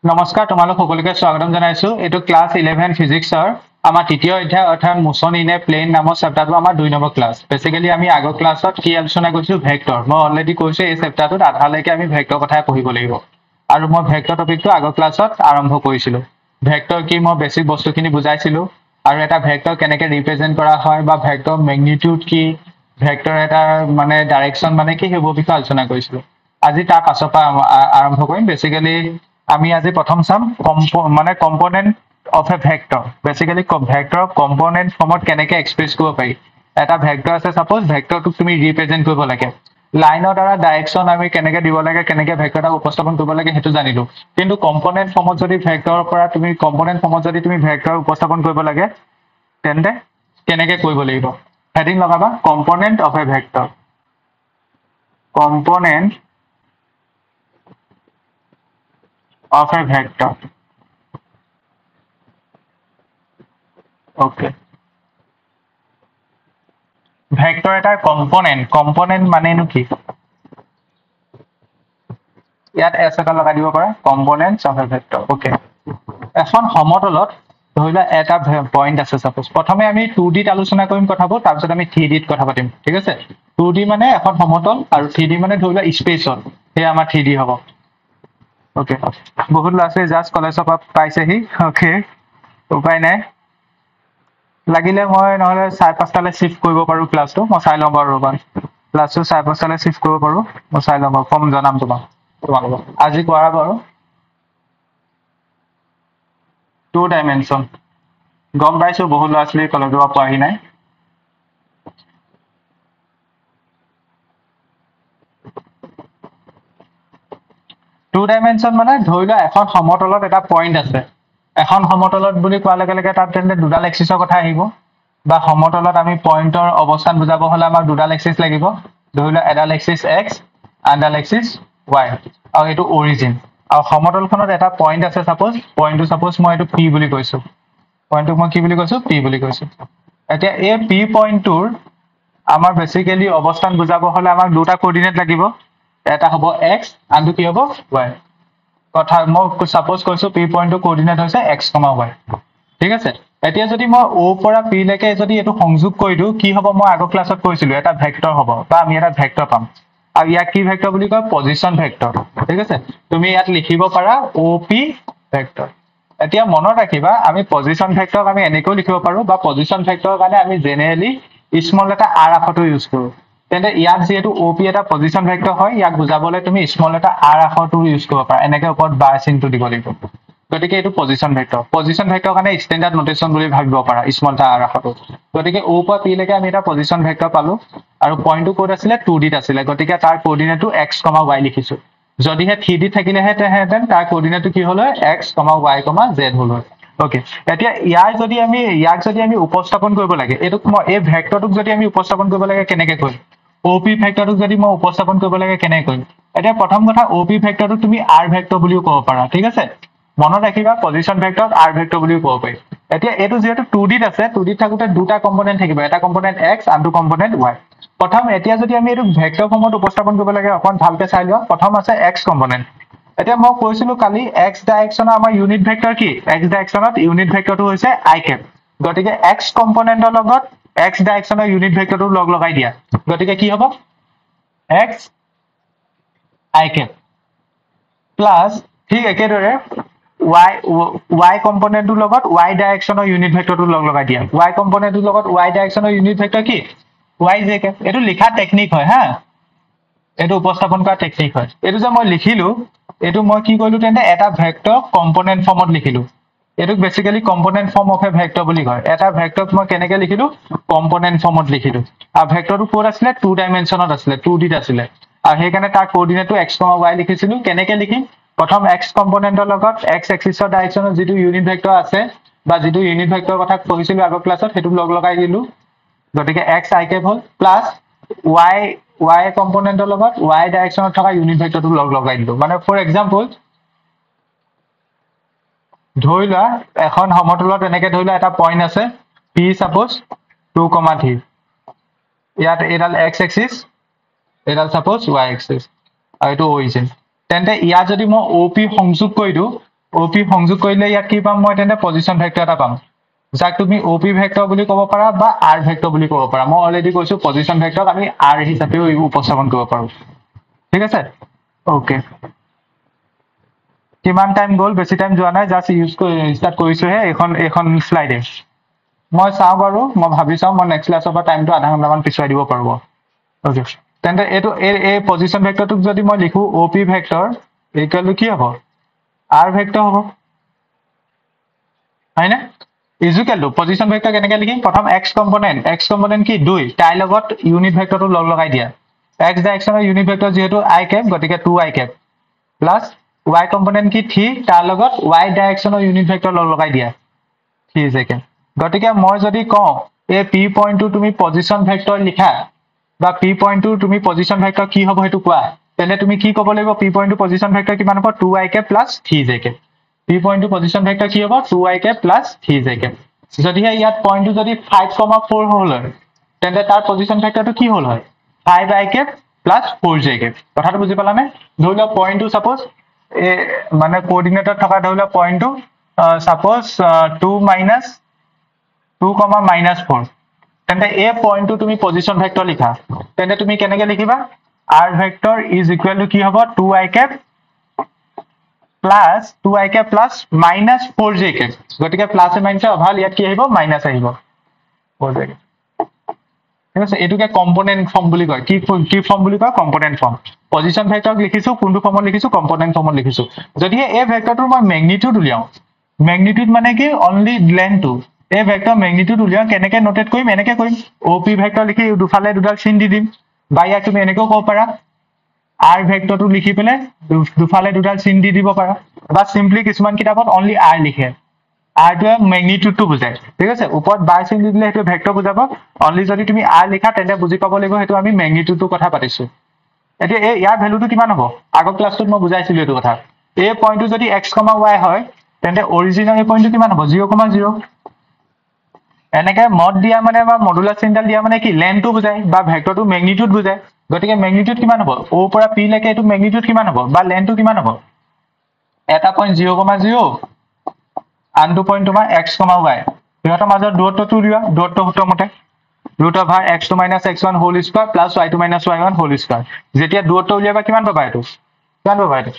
নমস্কাৰ তোমালোক সকলোকে স্বাগতম জনাইছো এটো ক্লাস 11 ফিজিক্সৰ আমাৰ তৃতীয় অধ্যায় অৰ্থাৎ মোশন ইন এ প্লেন নামৰ চেপ্টাৰটো আমাৰ 2 নম্বৰ ক্লাস বেসিক্যালি আমি আগৰ ক্লাছত কি আলোচনা কৰিছো ভেক্টৰ মই অলৰেডি কৈছো এই চেপ্টাৰটোত আধালৈকে আমি ভেক্টৰ কথাই পঢ়িব লাগিব আৰু মই ভেক্টৰ টপিকটো আগৰ ক্লাছত আৰম্ভ কৰিছিলো ভেক্টৰ কি মই বেসিক বস্তুখিনি বুজাইছিলো আৰু এটা ভেক্টৰ কেনেকৈ ৰিপ্ৰেজেন্ট কৰা হয় বা ভেক্টৰ ম্যাগনিটিউড কি ভেক্টৰ এটা মানে ডাইৰেকশন মানে কি হেব বিষয়ে আলোচনা কৰিছিলো আজি তাৰ পাছৰ পৰা আৰম্ভ কৰিম বেসিক্যালি আমি আজি প্ৰথম চাম মানে component of a vector basically vector component ফৰ্মত কেনেকৈ এক্সপ্ৰেছ কৰিব পাৰি এটা ভেক্টৰ আছে সাপোজ ভেক্টৰটোক তুমি ৰিপ্ৰেজেন্ট কৰিব লাগে লাইনৰ দ্বাৰা ডাইৰেকশন আমি কেনেকৈ দিব লাগে কেনেকৈ ভেক্টৰটা উপস্থাপন কৰিব লাগে হেতু জানিলো কিন্তু কম্পোনেন্ট ফৰ্মত যদি ভেক্টৰৰ পৰা তুমি কম্পোনেন্ট ফৰ্মত যদি তুমি ভেক্টৰ উপস্থাপন কৰিব লাগে তেন্তে কেনেকৈ কৰিব লাগিব হেডিং লগাবা component of a vector component of a vector okay vector এটা component মানেনো কি ইয়াত এস এটা লগাই দিব পাৰা components of a vector okay এখন সমতলত ধৰিলা এটা পয়েন্ট আছে সাপোজ প্ৰথমে আমি 2D ত আলোচনা কৰিম কথাবোৰ তাৰ পিছত আমি 3D ত কথা পাতিম ঠিক আছে 2D মানে এখন সমতল আৰু 3D মানে ধৰিলা স্পেচত হে আমাৰ 3D হ'ব ওকে বহুত লাছে জাস্ট কলেজৰ পৰা পাইছেহি ওকে উপায় নাই লাগিলে মই নহলে 5:30 লে শিফট কৰিব পাৰো ক্লাছটো মই চাই লম বাৰু ৰবা ক্লাছটো 5:30 লে শিফট কৰিব পাৰো মই চাই লম কম জনাম তোমালোকক আজি কৰা বাৰু 2 ডাইমেনশন গম পাইছো বহুত লাছলি কলেজৰ পৰা পাহি নাই টু ডাইমেনশন মানে ধৰিলা এখন সমতলত এটা পয়েন্ট আছে এখন সমতলত বুলি কোৱা লগে লগে তাত তেন্তে দুডাল এক্সিছৰ কথা আহিব বা সমতলত আমি পয়েন্টৰ অৱস্থান বুজাব হলে আমাক দুডাল এক্সিছ লাগিব ধৰিলা এডাল এক্সিছ x আনডাল এক্সিছ y আৰু এটো অৰিজিন আৰু সমতলখনত এটা পয়েন্ট আছে সাপোজ পয়েন্টটো সাপোজ মই এটো p বুলি কৈছো পয়েন্টটো মই কি বুলি কৈছো p বুলি কৈছো এতিয়া এই p পয়েন্টটোৰ আমাৰ বেসিক্যালি অৱস্থান বুজাব হলে আমাক দুটা কোঅৰ্ডিনেট লাগিব এটা হ'ব x আনটো কি হ'ব y কথা মই সাপোজ কৈছো p পয়েন্টৰ কোঅৰ্ডিনেট হৈছে x, y ঠিক আছে এতিয়া যদি মই o পৰা p লৈকে যদি এটো সংযোগ কৰি দিও কি হ'ব মই আগৰ ক্লাছত কৈছিলো এটা ভেক্টৰ হ'ব বা আমি এটা ভেক্টৰ পাম আৰু ইয়াক কি ভেক্টৰ বুলি কয় পজিশন ভেক্টৰ ঠিক আছে তুমি ইয়াত লিখিব পাৰা op ভেক্টৰ এতিয়া মনত ৰাখিবা আমি পজিশন ভেক্টৰক আমি এনেকৈ লিখিব পাৰো বা পজিশন ভেক্টৰৰ কাৰণে আমি জেনাৰেলি স্মল এটা r আখৰটো ইউজ কৰো তেন্তে ইয়াত যেহেতু op এটা পজিশন ভেক্টৰ হয় ইয়াক বুজাবলৈ তুমি স্মল এটা r আখৰটো ইউজ কৰিব পাৰা এনেকৈ ওপৰত বাৰ চিনটো দিব লাগিব গতিকে এটো পজিশন ভেক্টৰ কাৰণে স্ট্যান্ডার্ড নোটেশন বুলি ভাবিব পাৰা স্মল এটা r আখৰটো গতিকে o পৰা p লৈকে আমি এটা পজিশন ভেক্টৰ পালো আৰু পয়েন্টটো কোড আছিলে 2D ত আছিলে গতিকে তাৰ কোঅৰ্ডিনেটটো x, y লিখিছো যদিহে 3D থাকিলেহে তেহেঁতেন তাৰ কোঅৰ্ডিনেটটো কি হল x, y, z হল ওকে এতিয়া ইয়াক যদি আমি উপস্থাপন কৰিব লাগে এটোক মই এই ভেক্টৰটোক যদি আমি উপস্থাপন কৰিব লাগে কেনেকৈ কৰিম op ভেক্টৰটোক যদি মই উপস্থাপন কৰিব লাগে কেনেকৈ কৰিম এতিয়া প্ৰথম কথা op ভেক্টৰটো তুমি r ভেক্টৰ বুলিও ক'ব পাৰা ঠিক আছে মনত ৰাখিবা পজিশন ভেক্টৰ r ভেক্টৰ বুলিও ক'ব পাৰি এতিয়া এটো যেহেতু 2D ত আছে 2D ত থাকোতে দুটা কম্পোনেন্ট থাকিব এটা কম্পোনেন্ট x আনটো কম্পোনেন্ট y প্ৰথম এতিয়া যদি আমি এটো ভেক্টৰ ফৰ্মত উপস্থাপন কৰিব লাগে অকন ভালকে চাই লোৱা প্ৰথম আছে x কম্পোনেন্ট এতিয়া মই কৈছিলো কালি x ডাইৰেকশনৰ আমাৰ ইউনিট ভেক্টৰ কি x ডাইৰেকশনত ইউনিট ভেক্টৰটো হৈছে i cap গতিকে x কম্পোনেন্টৰ লগত x ডাইৰেকশনৰ ইউনিট ভেক্টৰটো লগ লগাই দিয়া গতিকে কি হ'ব x i cap প্লাস ঠিক একেদৰে y কম্পোনেন্টৰ লগত y ডাইৰেকশনৰ ইউনিট ভেক্টৰটো লগ লগাই দিয়া y কম্পোনেন্টৰ লগত y ডাইৰেকশনৰ ইউনিট ভেক্টৰ কি y j cap এটো লিখা টেকনিক হয় হা এটো উপস্থাপন কৰা টেকনিক হয় এটো যে মই লিখিলো এটো মই কি কৰিলো তেন্তে এটা ভেক্টৰ কম্পোনেন্ট ফৰ্মত লিখিলো এটোক basically component form of a vector বুলি কয় এটা ভেক্টৰক মই কেনেকৈ লিখিলো কম্পোনেন্ট ফৰ্মত লিখিলো আৰু ভেক্টৰটো কোড আছিলে 2 ডাইমেনশনত আছিলে 2D ত আছিলে আৰু হেকাৰণে তাৰ কোঅৰ্ডিনেটটো x, y লিখিছিলো কেনেকৈ লিখিম প্ৰথম x কম্পোনেন্টৰ লগত x এক্সিছৰ ডাইৰেকশনত যেটো ইউনিট ভেক্টৰ আছে বা যেটো ইউনিট ভেক্টৰৰ কথা কৈছিলো আগৰ ক্লাছত হেতু লগ লগাই দিলো গতিকে x i cap হল প্লাস y কম্পোনেন্টৰ লগত y ডাইৰেকশনত থকা ইউনিট ভেক্টৰটো লগ লগাই দিলো মানে ফৰ এক্সাম্পল ধৰিলা এখন সমতলত এনেকৈ ধৰিলা এটা পয়েন্ট আছে p সাপোজ 2, 3 ইয়াত এডাল x এক্সিছ এডাল সাপোজ y এক্সিছ আৰু এটো অৰিজিন তেন্তে ইয়া যদি মই op সংযোগ কৰি দিও OP সংযোগ কৰিলে ইয়াত কি পাম মই তেন্তে পজিশন ভেক্টৰ এটা পাম যাক তুমি OP ভেক্টৰ বুলি ক'ব পাৰা বা R ভেক্টৰ বুলি ক'ব পাৰা মই অলৰেডি কৈছো পজিশন ভেক্টৰক আমি R হিচাপেও উপস্থাপন কৰিব পাৰো ঠিক আছে ওকে কিমান টাইম গ'ল বেছি টাইম যোৱা নাই জাস্ট ইউজ ষ্টাৰ্ট কৰিছো হে এখন স্লাইডে মই চাও বাৰু মই ভাবি চাও মই নেক্সট ক্লাছৰ পৰা টাইমটো আধা ঘণ্টামান পিছুৱাই দিব পাৰব ওকে তেন্তে এইটো এই পজিশন ভেক্টৰটোক যদি মই লিখো OP ভেক্টৰ ইকুৱেল টু কি হ'ব R ভেক্টৰ হ'ব হয়নে ইকুৱেল টু পজিশন ভেক্টৰ কেনেকৈ লিখিম প্ৰথম x কম্পোনেন্ট কি 2 তাই লগত ইউনিট ভেক্টৰটো লগ লগাই দিয়া x ডাইৰেকচনৰ ইউনিট ভেক্টৰ যেহেতু i cap গতিকে 2i cap plus y component কি 3 তাৰ লগত y ডাইৰেকচনৰ ইউনিট ভেক্টৰ লগ লগাই দিয়া 3j cap গতিকে মই যদি কওঁ এই p পইণ্টটো তুমি পজিশন ভেক্টৰ লিখা বা p পইণ্টটো তুমি পজিশন ভেক্টৰ কি হ'ব হেতু কোৱা তেনে তুমি কি ক'ব লাগিব p পইণ্টটো পজিশন ভেক্টৰ কিমান হ'ব 2i cap plus 3j cap p পইণ্টটো পজিশন ভেক্টৰ কি হ'ব 2i cap plus 3j cap যদি ইয়াত পইণ্টটো যদি 5,4 হ'ল তেন্তে তাৰ পজিশন ভেক্টৰটো কি হ'ল হয় 5i cap plus 4j cap কথাটো বুজি পালানে ধৰি লও পইণ্টটো সাপোজ মানে কোঅৰ্ডিনেটত থকা ধৰি লও পইণ্টটো সাপোজ 2 minus 2, -4 তেন্তে এই পইণ্টটো তুমি পজিশন ভেক্টৰ লিখা তেন্তে তুমি কেনেকৈ লিখিবা r vector is equal to কি হ'ব 2i cap plus 2i cap plus minus 4j cap গতিকে প্লাস মাইনাস অভাল ইয়াত কি আহিব মাইনাস আহিব 4j cap ঠিক আছে এটুকে কম্পোনেন্ট ফর্ম বুলি কয় কি ফর্ম বুলি কয় কম্পোনেন্ট ফর্ম পজিশন ভেক্টৰ লিখিছো কোনটো ফর্মত লিখিছো কম্পোনেন্ট ফর্মত লিখিছো যদি এই ভেক্টৰটোৰ মই ম্যাগনিটিউড উলিয়াও ম্যাগনিটিউড মানে কি অনলি লেন্থটো এই ভেক্টৰ ম্যাগনিটিউড উলিয়াও কেনেকৈ নোটেট কৰিম এনেকৈ কৰিম OP ভেক্টৰ লিখি দুফালে দুডাল চিন দি দিম বা ইয়াক তুমি এনেকৈ ক'ব পাৰা R ভেক্টৰটো লিখি পেলে দুফালে দুডাল চিন দি দিব পাৰা বা সিম্পলি কিছুমান কিতাপত অনলি R লিখে R টো ম্যাগনিটিউডটো বুজায় ঠিক আছে ওপৰত বাই চিন দি দিলে হেতু ভেক্টৰ বুজাব অনলি যদি তুমি R লিখা তেন্তে বুজি পাব লাগিব হেতু আমি ম্যাগনিটিউডটো কথা পাতিছো এতিয়া এই ইয়াৰ ভ্যালুটো কিমান হ'ব আগৰ ক্লাছটোত মই বুজাইছিলো এটো কথা এই পইণ্টটো যদি x, y হয় তেন্তে অৰিজিনাল এই পইণ্টটো কিমান হ'ব 0,0 এনেকৈ মড দিয়া মানে বা মডুলাস চিনডাল দিয়া মানে কি লেন্থটো বুজায় বা ভেক্টৰটো ম্যাগনিটিউড বুজায় গতিকে ম্যাগনিটিউড কিমান হ'ব o পৰা p লৈকে এটো ম্যাগনিটিউড কিমান হ'ব বা লেন্থটো কিমান হ'ব এটা পইণ্ট 0,0 আনটো পইণ্ট তোমাৰ x, y ইহঁতৰ মাজৰ দূৰত্বটো দিয়া দূৰত্ব সূত্ৰ মতে √(x2 - x1) whole square plus y2 - y1 whole square যেতিয়া দূৰত্ব উলিয়াবা কিমান পাবা এটো কিমান পাবা এটো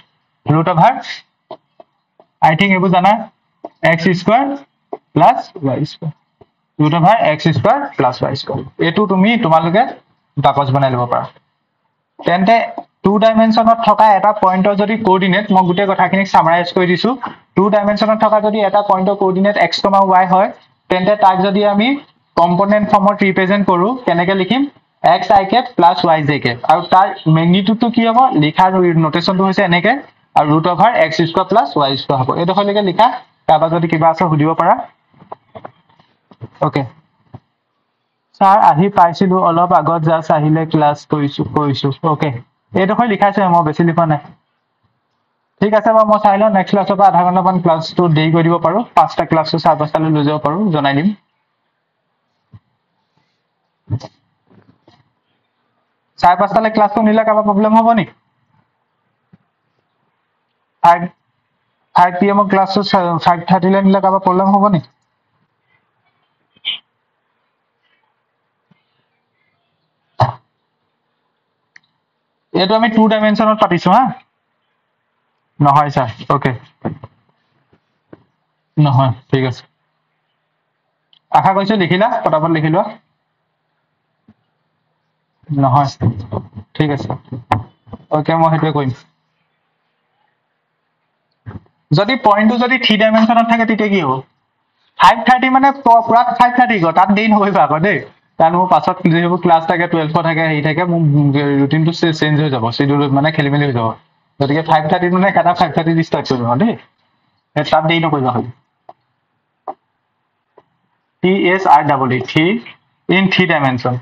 I think এবোৰ জানা x² plus y² √(x² plus y²) এটো তুমি তোমালোকে বাকচ বনাই লব পাৰা তেন্তে 2 ডাইমেনশনত থকা এটা পইণ্টৰ যদি কোঅৰ্ডিনেট মই গুটে কথাখিনি সামাৰাইজ কৰি দিছো 2 ডাইমেনশনত থকা যদি এটা পইণ্টৰ কোঅৰ্ডিনেট x, y হয় তেন্তে তাক যদি আমি কম্পোনেন্ট ফৰ্মত ৰিপ্ৰেজেন্ট কৰো কেনেকৈ লিখিম xi cap plus yj cap আৰু তাৰ ম্যাগনিটিউডটো কি হ'ব লিখাৰ নোটেশনটো হৈছে এনেকৈ আৰু √(x² plus y² হ'ব এডোখৰলৈকে লিখা তাৰপা যদি কিবা আছে সুধিব পাৰা ওকে স্যার আহি পাইছিলো অলপ আগত জাস্ট আহিলে ক্লাস কৰিছো ওকে এডোখৰ লিখাইছে মই বেছি লিখা নাই ঠিক আছে বা মই চাই লওঁ নেক্সট ক্লাছৰ পৰা আধা ঘণ্টামান ক্লাছটো দেৰি কৰি দিব পাৰো 5টা ক্লাছটো 5:30 লৈ যাব পাৰো জনাই দিম 5:30 ক্লাছটো নিলে কাবা প্ৰবলেম হ'ব নি 5 PM ক্লাছটো 5:30 লৈ নিলে কাবা প্ৰবলেম হ'ব নি এটো আমি 2 ডাইমেনশনত পাতিছো হা নহয় স্যার ওকে নহয় ঠিক আছে আশা কৰিছো লিখিলা পটাপট লিখিলো নহয় ঠিক আছে ওকে মই হেতুৱে কৰিম যদি পইণ্টটো যদি 3 ডাইমেনশনত থাকে তেতিয়া কি হ'ব 5:30 মানে পুৰা 5:30 গো তাত দেৰি নকৰিবা আকৌ দেই কাৰণ মোৰ পাছত যেবোৰ ক্লাছ থাকে 12 থাকে হেৰি থাকে মোৰ ৰুটিনটো চেঞ্জ হৈ যাব শিডিউল মানে খেলিমেলি হৈ যাব গতিকে 5:30 মানে কাটা 5:30 ষ্টাৰ্ট কৰিম দেই তাত দেৰি নকৰিবা খালি TSREE 3 in 3 dimension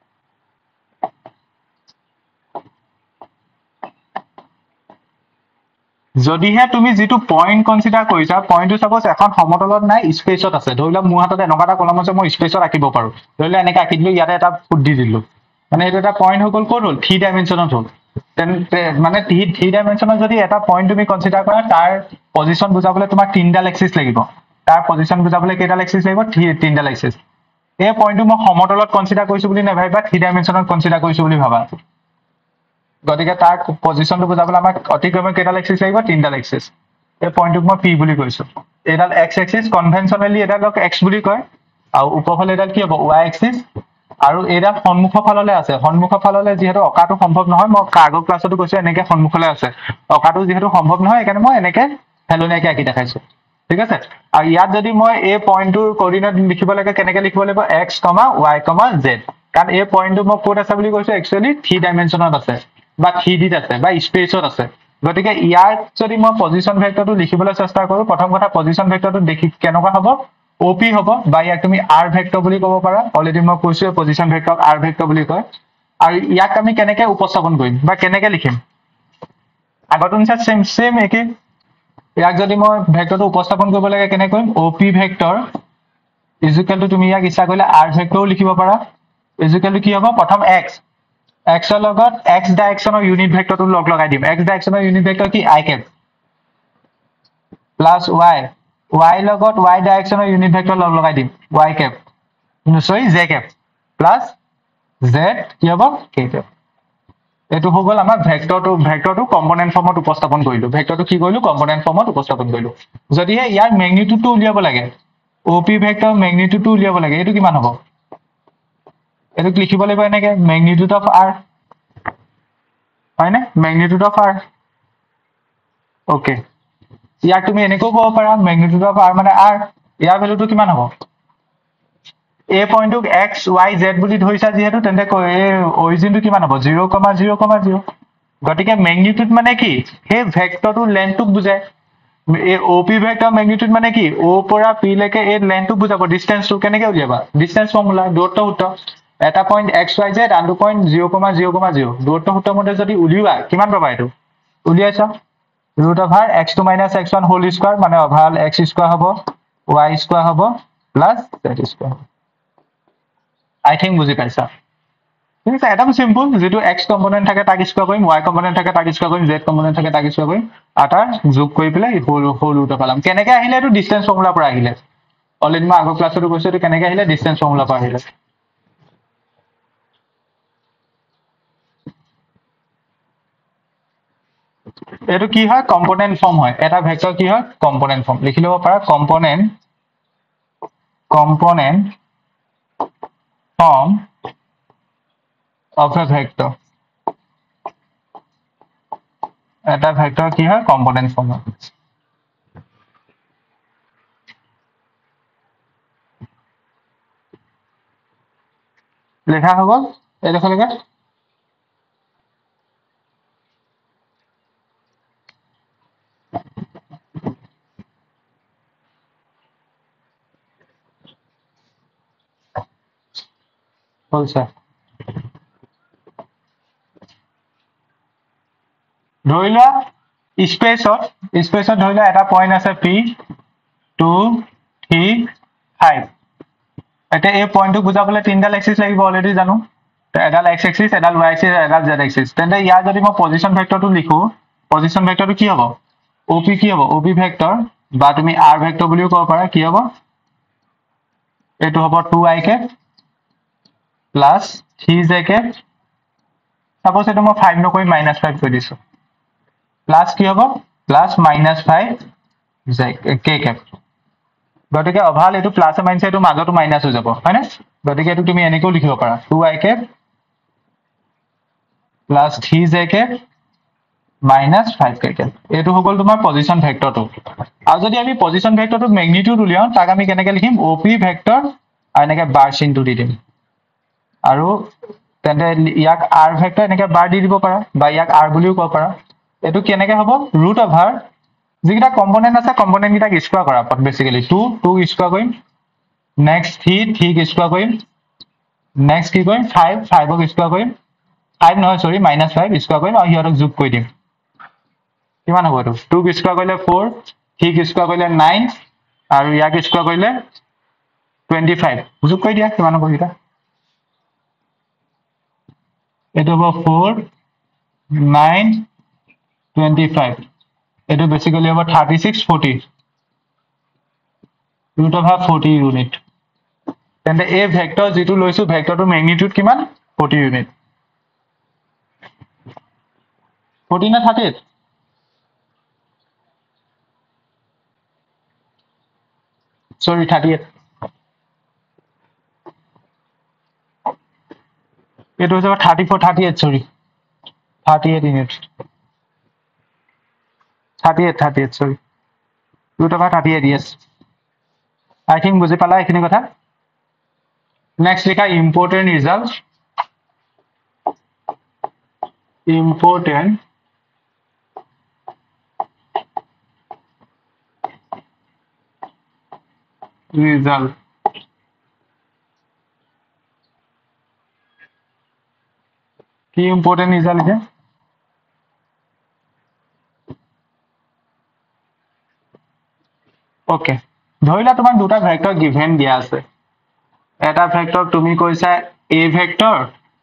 যদিহে তুমি যেটো পয়েন্ট কনসিডার কৰিছা পয়েন্টটো সাপোজ এখন সমতলত নাই স্পেসত আছে ধৰিলা মোৰ হাতত এনেকাটা কলম আছে মই স্পেসত আঁকিব পাৰো ধৰিলা এনেকা আঁকি দিলো ইয়াতে এটা ফুট দি দিলো মানে এটা পয়েন্ট হৈ গল ক'ত হ'ল 3 ডাইমেনশনত হ'ল মানে 3 ডাইমেনশনত যদি এটা পইণ্ট তুমি কনসিডাৰ কৰা তাৰ পজিশন বুজাবলৈ তোমাক 3ডাল এক্সিস লাগিব তাৰ পজিশন বুজাবলৈ কেইডাল এক্সিস লাগিব 3ডাল এক্সিস এই পইণ্টটো মই সমতলত কনসিডাৰ কৰিছো বুলি নাভাবিবা 3 ডাইমেনশনত কনসিডাৰ কৰিছো বুলি ভাবা গতিকে তাৰ পজিশনটো বুজাবলৈ আমাক অতিক্ৰমে কেইডাল এক্সিস লাগিব 3ডাল এক্সিস এই পইণ্টটোক মই পি বুলি কৈছো এডাল এক্স এক্সিস কনভেনশনালি এডালক এক্স বুলি কয় আৰু উপৰফালে এডাল কি হ'ব ওয়াই এক্সিস আৰু এডাল সন্মুখৰ ফাললৈ আছে সন্মুখৰ ফাললৈ যেহেতু অকাটো সম্ভৱ নহয় মই আগৰ ক্লাছতো কৈছো এনেকে সন্মুখলৈ আছে অকাটো যেহেতু সম্ভৱ নহয় একাৰণে মই এনেকে হেলনিয়াকে আঁকি দেখাইছো ঠিক আছে আৰু ইয়াত যদি মই এই পইণ্টটোৰ কোঅৰ্ডিনেট লিখিব লাগে কেনেকে লিখিব লাগিব x, y, z কাৰণ এই পইণ্টটো মই ক'ত আছে বুলি কৈছো একচুয়ালি 3 ডাইমেনশনত আছে বা 3D ত আছে বা স্পেচত আছে গতিকে ইয়াৰ যদি মই পজিশন ভেক্টৰটো লিখিবলৈ চেষ্টা কৰো প্ৰথম কথা পজিশন ভেক্টৰটো দেখি কেনেকুৱা হ'ব OP হ'ব বা ইয়াক তুমি R ভেক্টৰ বুলি ক'ব পাৰা অলৰেডি মই কৈছো পজিশন ভেক্টৰ R ভেক্টৰ বুলি কয় আৰু ইয়াক আমি কেনেকে উপস্থাপন কৰিম বা কেনেকে লিখিম আগতো নিচিনা সেম একে ইয়াক যদি মই ভেক্টৰটো উপস্থাপন কৰিব লাগে কেনে কৰিম OP vector is equal to তুমি ইয়াক ইচ্ছা কৰিলে R ভেক্টৰো লিখিব পাৰা ইজ ইকুৱেল টু কি হ'ব প্ৰথম x x ৰ লগত x ডাইৰেকচনৰ ইউনিট ভেক্টৰটো লগ লগাই দিম x ডাইৰেকচনৰ ইউনিট ভেক্টৰ কি i cap plus y y লগত y ডাইৰেকচনৰ ইউনিট ভেক্টৰ লগ লগাই দিম y cap sorry z cap plus z কি হ'ব k cap এটো হৈ গ'ল আমাৰ ভেক্টৰটো কম্পোনেন্ট ফৰ্মত উপস্থাপন কৰিলো ভেক্টৰটো কি কৰিলো কম্পোনেন্ট ফৰ্মত উপস্থাপন কৰিলো যদি ইয়াৰ ম্যাগনিটিউডটো উলিয়াব লাগে OP ভেক্টৰ ম্যাগনিটিউডটো উলিয়াব লাগে এটো কিমান হ'ব এটো লিখিব লাগিব এনেকে ম্যাগনিটিউড অফ r হয়নে ম্যাগনিটিউড অফ r ওকে ইয়াক তুমি এনেকৈ ক'ব পাৰা ম্যাগনিটিউড অফ r মানে r ইয়াৰ ভ্যালুটো কিমান হ'ব এই পইণ্টক x y z বুলি ধৰিছা যেহেতু তেন্তে এই অৰিজিনটো কিমান হ'ব 0,0,0 গতিকে ম্যাগনিটিউড মানে কি সেই ভেক্টৰটোৰ লেন্থটোক বুজায় এই OP ভেক্টৰ ম্যাগনিটিউড মানে কি O পৰা P লৈকে এই লেন্থটো বুজাব ডিসটেন্সটো কেনেকৈ উলিয়াবা ডিসটেন্স ফৰ্মুলা দূৰত্ব সূত্ৰ এটা পইণ্ট x y z আনটো পইণ্ট 0,0,0 দূৰত্ব সূত্ৰ মতে যদি উলিওৱা কিমান পাবা এটো উলিয়াইছা root over x2 minus x1 whole square মানে overall x square হ'ব y square হ'ব plus z square I think বুজি পাইছা ঠিক আছে এটা সিম্পল যেটো x কম্পোনেন্ট থাকে তাক স্কয়াৰ কৰিম y কম্পোনেন্ট থাকে তাক স্কয়াৰ কৰিম z কম্পোনেন্ট থাকে তাক স্কয়াৰ কৰিম আটা যোগ কৰি পেলাই হোল ৰুট পালাম কেনেকৈ আহিলে এটো ডিসটেন্স ফৰ্মুলা পৰা আহিলে অলৰেডি মই আগৰ ক্লাছতো কৈছো এটো কেনেকৈ আহিলে ডিসটেন্স ফৰ্মুলা পৰা আহিলে এটো কি হয় কম্পোনেন্ট ফর্ম হয় এটা ভেক্টর কি হয় কম্পোনেন্ট ফর্ম লিখি লব পারা component form of a vector এটা ভেক্টর কি হয় কম্পোনেন্ট ফর্ম হয় লেখা হল এই দেখো লেখা হল স্যার ধৰি লোৱা স্পেচত ধৰি লোৱা এটা পইণ্ট আছে P 2 3 5 এটা এই পইণ্টটো বুজাবলৈ তিনডাল এক্সিস লাগিব অলৰেডি জানো এডাল x এক্সিস এডাল y এক্সিস এডাল z এক্সিস তেন্তে ইয়াৰ যদি মই পজিশন ভেক্টৰটো লিখো পজিশন ভেক্টৰটো কি হ'ব OP কি হ'ব OP ভেক্টৰ বা তুমি R ভেক্টৰ বুলিও ক'ব পাৰা কি হ'ব এটো হ'ব 2i cap plus 3j cap suppose এটো মই 5 নকৈ -5 কৰি দিছো plus কি হ'ব plus -5 j k cap গতিকে অভাল এটো প্লাস এ মাইনাস এটো মাজটো মাইনাস হৈ যাব হয় না গতিকে এটো তুমি এনেকৈ লিখিব পাৰা 2i cap plus 3j cap minus 5k cap এটো হগল তোমাৰ পজিশন ভেক্টৰটো আৰু যদি আমি পজিশন ভেক্টৰটো ম্যাগনিটিউড উলিয়াও তাক আমি কেনেকৈ লিখিম OP ভেক্টৰ আৰু এনেকৈ বাৰ চিনটো দি দিম আৰু তেন্তে ইয়াক R ভেক্টৰ এনেকৈ বাৰ দি দিব পাৰা বা ইয়াক R বুলিও ক'ব পাৰা এটো কেনেকৈ হ'ব ৰুট ওভাৰ যিটা কম্পোনেন্ট আছে কম্পোনেন্ট গিটাক স্কয়াৰ কৰা বেসিক্যালি 2 স্কয়াৰ কৰিম নেক্সট 3 স্কয়াৰ কৰিম নেক্সট কি কৰিম 5 ক স্কয়াৰ কৰিম 5 নহয় সৰি -5 স্কয়াৰ কৰিম আৰু হিয়ৰক যোগ কৰি দিম কিমান হ'ব এটো 2 ক স্কয়াৰ কৰিলে 4 3 ক স্কয়াৰ কৰিলে 9 আৰু ইয়াক স্কয়াৰ কৰিলে 25 যোগ কৰি দিয়া কিমান হ'ব এটা এটো হ'ব 4 9 25 এটো বেসিক্যালি হ'ব 36 40 root of 40 ইউনিট তেন্তে এই ভেক্টৰ যেটো লৈছো ভেক্টৰটো ম্যাগনিটিউড কিমান 40 ইউনিট 40 না 38 sorry 38 এটো হৈছে 34 38 sorry 38 unit 38 sorry root of 38 yes I think বুজি পালা এখিনি কথা next লিখা important result কি important result লিখে okay ধৰিলা তোমাক দুটা ভেক্টৰ গিভেন দিয়া আছে এটা ভেক্টৰ তুমি কৈছা a ভেক্টৰ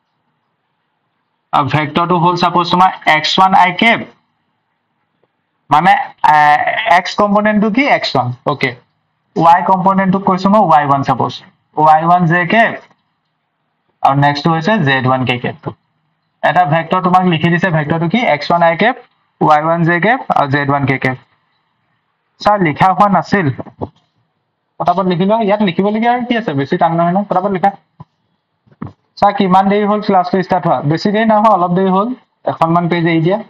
আৰু ভেক্টৰটো হ'ল সাপোজ তোমাৰ x1 i cap মানে x কম্পোনেন্টটো কি x1 okay y কম্পোনেন্টটো কৈছো মই y1 suppose y1 j cap আৰু নেক্সট হৈছে z1 k cap এটা ভেক্টৰ তোমাক লিখি দিছে ভেক্টৰটো কি x1 i cap y1 j cap আৰু z1 k cap স্যার লিখা হোৱা নাছিল পটাপট লিখিলো ইয়াত লিখিবলগীয়া আৰু কি আছে বেছি টান নহয় ন পটাপট লিখা স্যার কিমান দেৰি হ'ল ক্লাছটো ষ্টাৰ্ট হোৱা বেছি দেৰি নহয় অলপ দেৰি হ'ল এখনমান পেজ এৰি দিয়া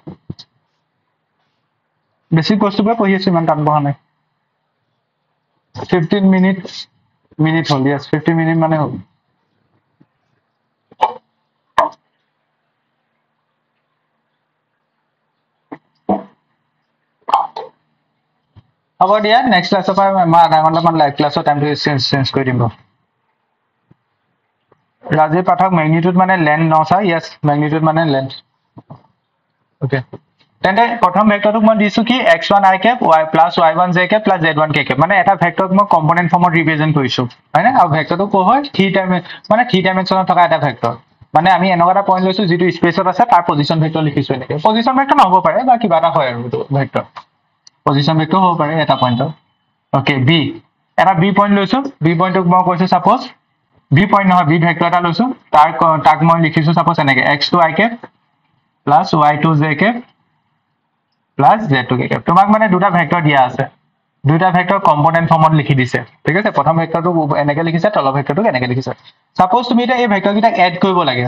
বেছি বস্তুবোৰ পঢ়ি আছো ইমান টান পঢ়া নাই 15 মিনিট হ'ল yes 50 মিনিট মানে হ'ল হ'ব দিয়া নেক্সট ক্লাছৰ পৰা মই আধা ঘণ্টামান লাইভ ক্লাছৰ টাইমটো চেঞ্জ কৰি দিম ৰাজীৱ পাঠক ম্যাগনিটিউড মানে লেন্থ ন স্যাৰ yes ম্যাগনিটিউড মানে লেন্থ ওকে তেন্তে প্ৰথম ভেক্টৰটোক মই দিছো কি x1 i cap y plus y1 j cap plus z1 k cap মানে এটা ভেক্টৰক মই কম্পোনেন্ট ফৰ্মত ৰিপ্ৰেজেন্ট কৰিছো হয়নে আৰু ভেক্টৰটো কো হয় 3 ডাইমেনশনত থকা এটা ভেক্টৰ মানে আমি এনেকুৱা এটা পইণ্ট লৈছো যেটো স্পেচত আছে তাৰ পজিশন ভেক্টৰ লিখিছো এনেকে পজিশন ভেক্টৰ নহব পাৰে বা কিবা এটা হয় আৰু এটো ভেক্টৰ পজিশন ভেক্টৰ হ'ব পাৰে এটা পইণ্টৰ ওকে বি এটা বি পইণ্ট লৈছো বি পইণ্টক মই কৈছো সাপোজ বি পইণ্ট নহয় বি ভেক্টৰ এটা লৈছো তাক মই লিখিছো সাপোজ এনেকে x2 i cap plus y2 j cap plus z2 k cap তোমাক মানে দুটা ভেক্টৰ দিয়া আছে দুটা ভেক্টৰ কম্পোনেন্ট ফৰ্মত লিখি দিছে ঠিক আছে প্ৰথম ভেক্টৰটো এনেকে লিখিছে তলৰ ভেক্টৰটো এনেকে লিখিছে সাপোজ তুমি এটা এই ভেক্টৰ কিটা এড কৰিব লাগে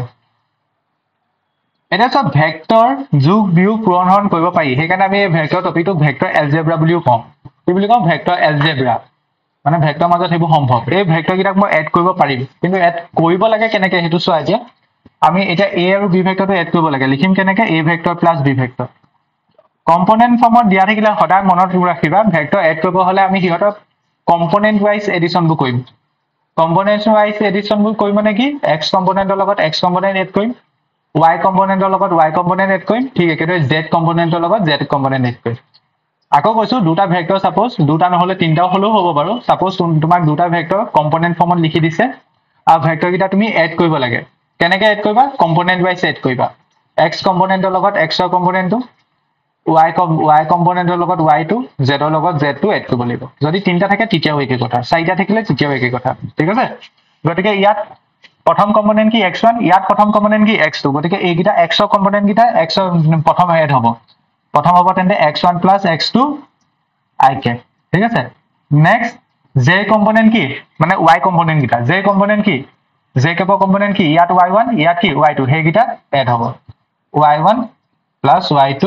এটা সব ভেক্টৰ যোগ বিয়োগ পূৰণহৰণ কৰিব পাৰি হেকাৰণে আমি এই ভেক্টৰ টপিকটো ভেক্টৰ এলজেব্ৰা বুলিও কওঁ কি বুলি কওঁ ভেক্টৰ এলজেব্ৰা মানে ভেক্টৰ মাজত হেবু সম্ভৱ এই ভেক্টৰ কিটাক মই এড কৰিব পাৰিম কিন্তু এড কৰিব লাগে কেনেকে হেতু চোৱা এতিয়া আমি এটা a আৰু b ভেক্টৰটো এড কৰিব লাগে লিখিম কেনেকে a vector plus b vector component ফৰ্মত দিয়া থাকিলে সদায় মনত ৰাখিবা ভেক্টৰ এড কৰিব হলে আমি হিহঁতক কম্পোনেন্ট ওয়াইজ এডিশন বু কৰিম কম্পোনেন্ট ওয়াইজ এডিশন বু কৰিম মানে কি x কম্পোনেন্টৰ লগত x কম্পোনেন্ট এড কৰিম y কম্পোনেন্টৰ লগত y কম্পোনেন্ট এড কৰিম ঠিক একেদৰে z কম্পোনেন্টৰ লগত z কম্পোনেন্ট এড কৰিম আকৌ কৈছো দুটা ভেক্টৰ সাপোজ দুটা নহলে তিনটাও হলেও হ'ব বাৰু সাপোজ তোমাক দুটা ভেক্টৰ কম্পোনেন্ট ফৰ্মত লিখি দিছে আৰু ভেক্টৰ কিটা তুমি এড কৰিব লাগে কেনেকে এড কৰিবা কম্পোনেন্ট ওয়াইজ এড কৰিবা x কম্পোনেন্টৰ লগত x ৰ কম্পোনেন্টটো y কম্পোনেন্টৰ লগত y টো z ৰ লগত z টো এড কৰিব লাগিব যদি তিনটা থাকে তেতিয়াও একে কথা চাৰিটা থাকিলে তেতিয়াও একে কথা ঠিক আছে গতিকে ইয়াত প্ৰথম কম্পোনেন্ট কি x1 ইয়াত প্ৰথম কম্পোনেন্ট কি x2 গতিকে এই কিটা x ৰ কম্পোনেন্ট কিটা x ৰ প্ৰথম এড হ'ব তেন্তে x1 plus x2 i cap ঠিক আছে নেক্সট j কম্পোনেন্ট কি মানে y কম্পোনেন্ট কিটা j কম্পোনেন্ট কি j cap কম্পোনেন্ট কি ইয়াত y1 ইয়াত কি y2 হে কিটা এড হ'ব y1 plus y2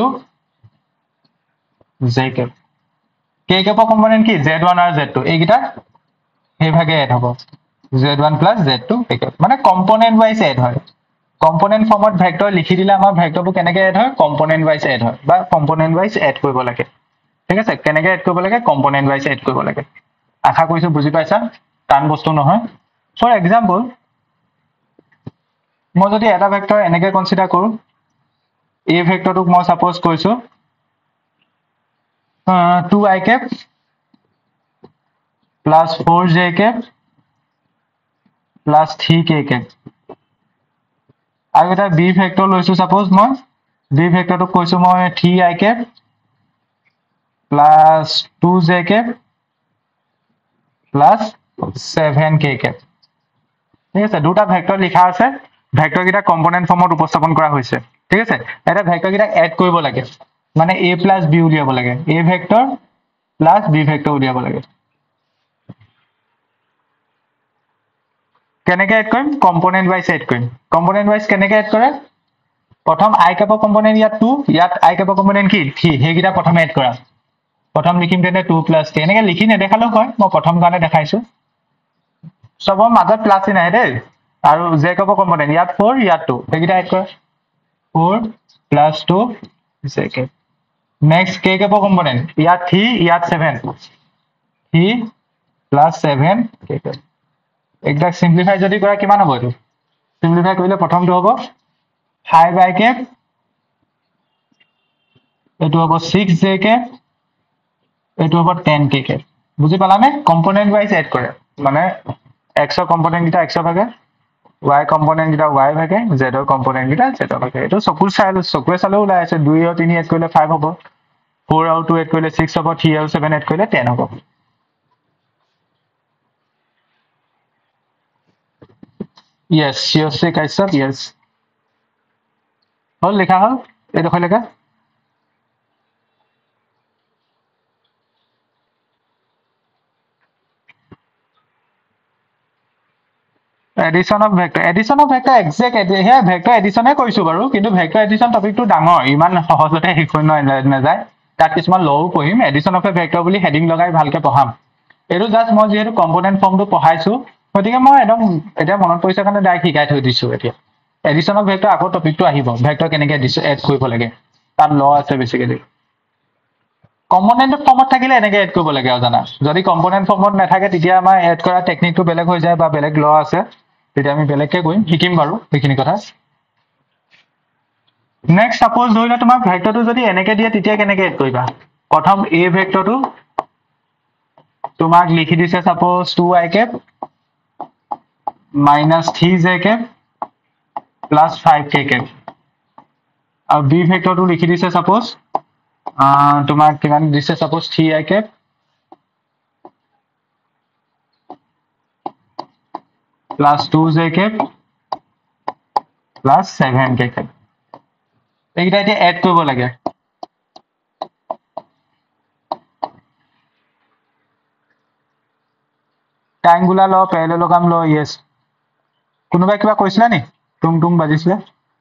j cap k cap component কি z1 আৰু z2 এই কিটা হে ভাগে এড হ'ব z1 plus z2 k cap মানে কম্পোনেন্ট ওয়াইজ এড হয় কম্পোনেন্ট ফৰ্মত ভেক্টৰ লিখি দিলে আমাৰ ভেক্টৰটো কেনেকে এড হয় কম্পোনেন্ট ওয়াইজ এড হয় বা কম্পোনেন্ট ওয়াইজ এড কৰিব লাগে ঠিক আছে কেনেকে এড কৰিব লাগে কম্পোনেন্ট ওয়াইজ এড কৰিব লাগে আশা কৰিছো বুজি পাইছা টান বস্তু নহয় ফৰ এক্সাম্পল মই যদি এটা ভেক্টৰ এনেকে কনসিডাৰ কৰো এই ভেক্টৰটোক মই সাপোজ কৈছো 2i cap plus 4j cap plus 3k cap আৰু এটা b ভেক্টৰ লৈছো সাপোজ মই b ভেক্টৰটো কৈছো মই 3i cap plus 2j cap plus 7k cap ঠিক আছে দুটা ভেক্টৰ লিখা আছে ভেক্টৰ কিটা কম্পোনেন্ট ফৰ্মত উপস্থাপন কৰা হৈছে ঠিক আছে এটা ভেক্টৰ কিটা এড কৰিব লাগে মানে a plus b উলিয়াব লাগে a vector plus b vector উলিয়াব লাগে কেনেকৈ এড কৰিম কম্পোনেন্ট ওয়াইজ এড কৰিম কম্পোনেন্ট ওয়াইজ কেনেকৈ এড কৰে প্ৰথম i cap কম্পোনেন্ট ইয়াত 2 ইয়াত i cap কম্পোনেন্ট কি 3 হেগিটা প্ৰথম এড কৰা প্ৰথম লিখিম তেনে 2 plus k এনেকৈ লিখি নেদেখালেও হয় মই প্ৰথম কাৰণে দেখাইছো সবৰ মাজত প্লাস নাই দেই আৰু j cap কম্পোনেন্ট ইয়াত 4 ইয়াত 2 হেগিটা এড কৰা 4 plus 2 j cap next k cap component ইয়াত 3 ইয়াত 7 3 plus 7 k cap একদম সিম্পলিফাই যদি কৰা কিমান হ'ব এটো সিম্পলিফাই কৰিলে প্ৰথমটো হ'ব 5i cap এটো হ'ব 6j cap এটো হ'ব 10k cap বুজি পালানে কম্পোনেন্ট ওয়াইজ এড কৰে মানে x ৰ কম্পোনেন্ট কিটা x ভাগে y কম্পোনেন্ট কিটা y ভাগে z ৰ কম্পোনেন্ট কিটা z ভাগে এটো চকুৰে চালেও ওলাই আছে 2 আৰু 3 এড কৰিলে 5 হ'ব 4 আৰু 2 এড কৰিলে 6 হ'ব 3 আৰু 7 এড কৰিলে 10 হ'ব yes your sick I sir yes হল লেখা হল এটো কই লেখা addition of vector exact here vector addition কৈছো বাৰু কিন্তু vector addition টপিকটো ডাঙৰ ইমান সহজতে হিকো না যায় তাত কিছুমান লও পঢ়িম addition of a vector বুলি হেডিং লগাই ভালকে পঢ়াম এটো জাস্ট মই যেহেতু কম্পোনেন্ট ফৰ্মটো পঢ়াইছো গতিকে মই একদম এটা মনত পৰিছে কাৰণে ডাইৰেক্ট শিকাই থৈ দিছো এতিয়া addition of vector আকৌ টপিকটো আহিব vector কেনেকৈ এড কৰিব লাগে তাত ল আছে বেসিক্যালি কম্পোনেন্ট ফৰ্মত থাকিলে এনেকৈ এড কৰিব লাগে জানা যদি কম্পোনেন্ট ফৰ্মত নাথাকে তেতিয়া আমাৰ এড কৰা টেকনিকটো বেলেগ হৈ যায় বা বেলেগ ল আছে তেতিয়া আমি বেলেগকে কৰিম শিকিম বাৰু এইখিনি কথা নেক্সট সাপোজ ধৰিলা তোমাৰ ভেক্টৰটো যদি এনেকৈ দিয়ে তেতিয়া কেনেকৈ এড কৰিবা প্ৰথম a ভেক্টৰটো তোমাক লিখি দিছে suppose 2i cap minus 3j cap plus 5k cap আৰু b ভেক্টৰটো লিখি দিছে সাপোজ তোমাক কিমান দিছে suppose 3i cap plus 2j cap plus 7k cap এইটা এতিয়া এড কৰিব লাগে ট্ৰায়াঙ্গুলাৰ ল প্যাৰালেলোগ্ৰাম ল yes কোনোবাই কিবা কৈছিলা নি টুং বাজিছিলে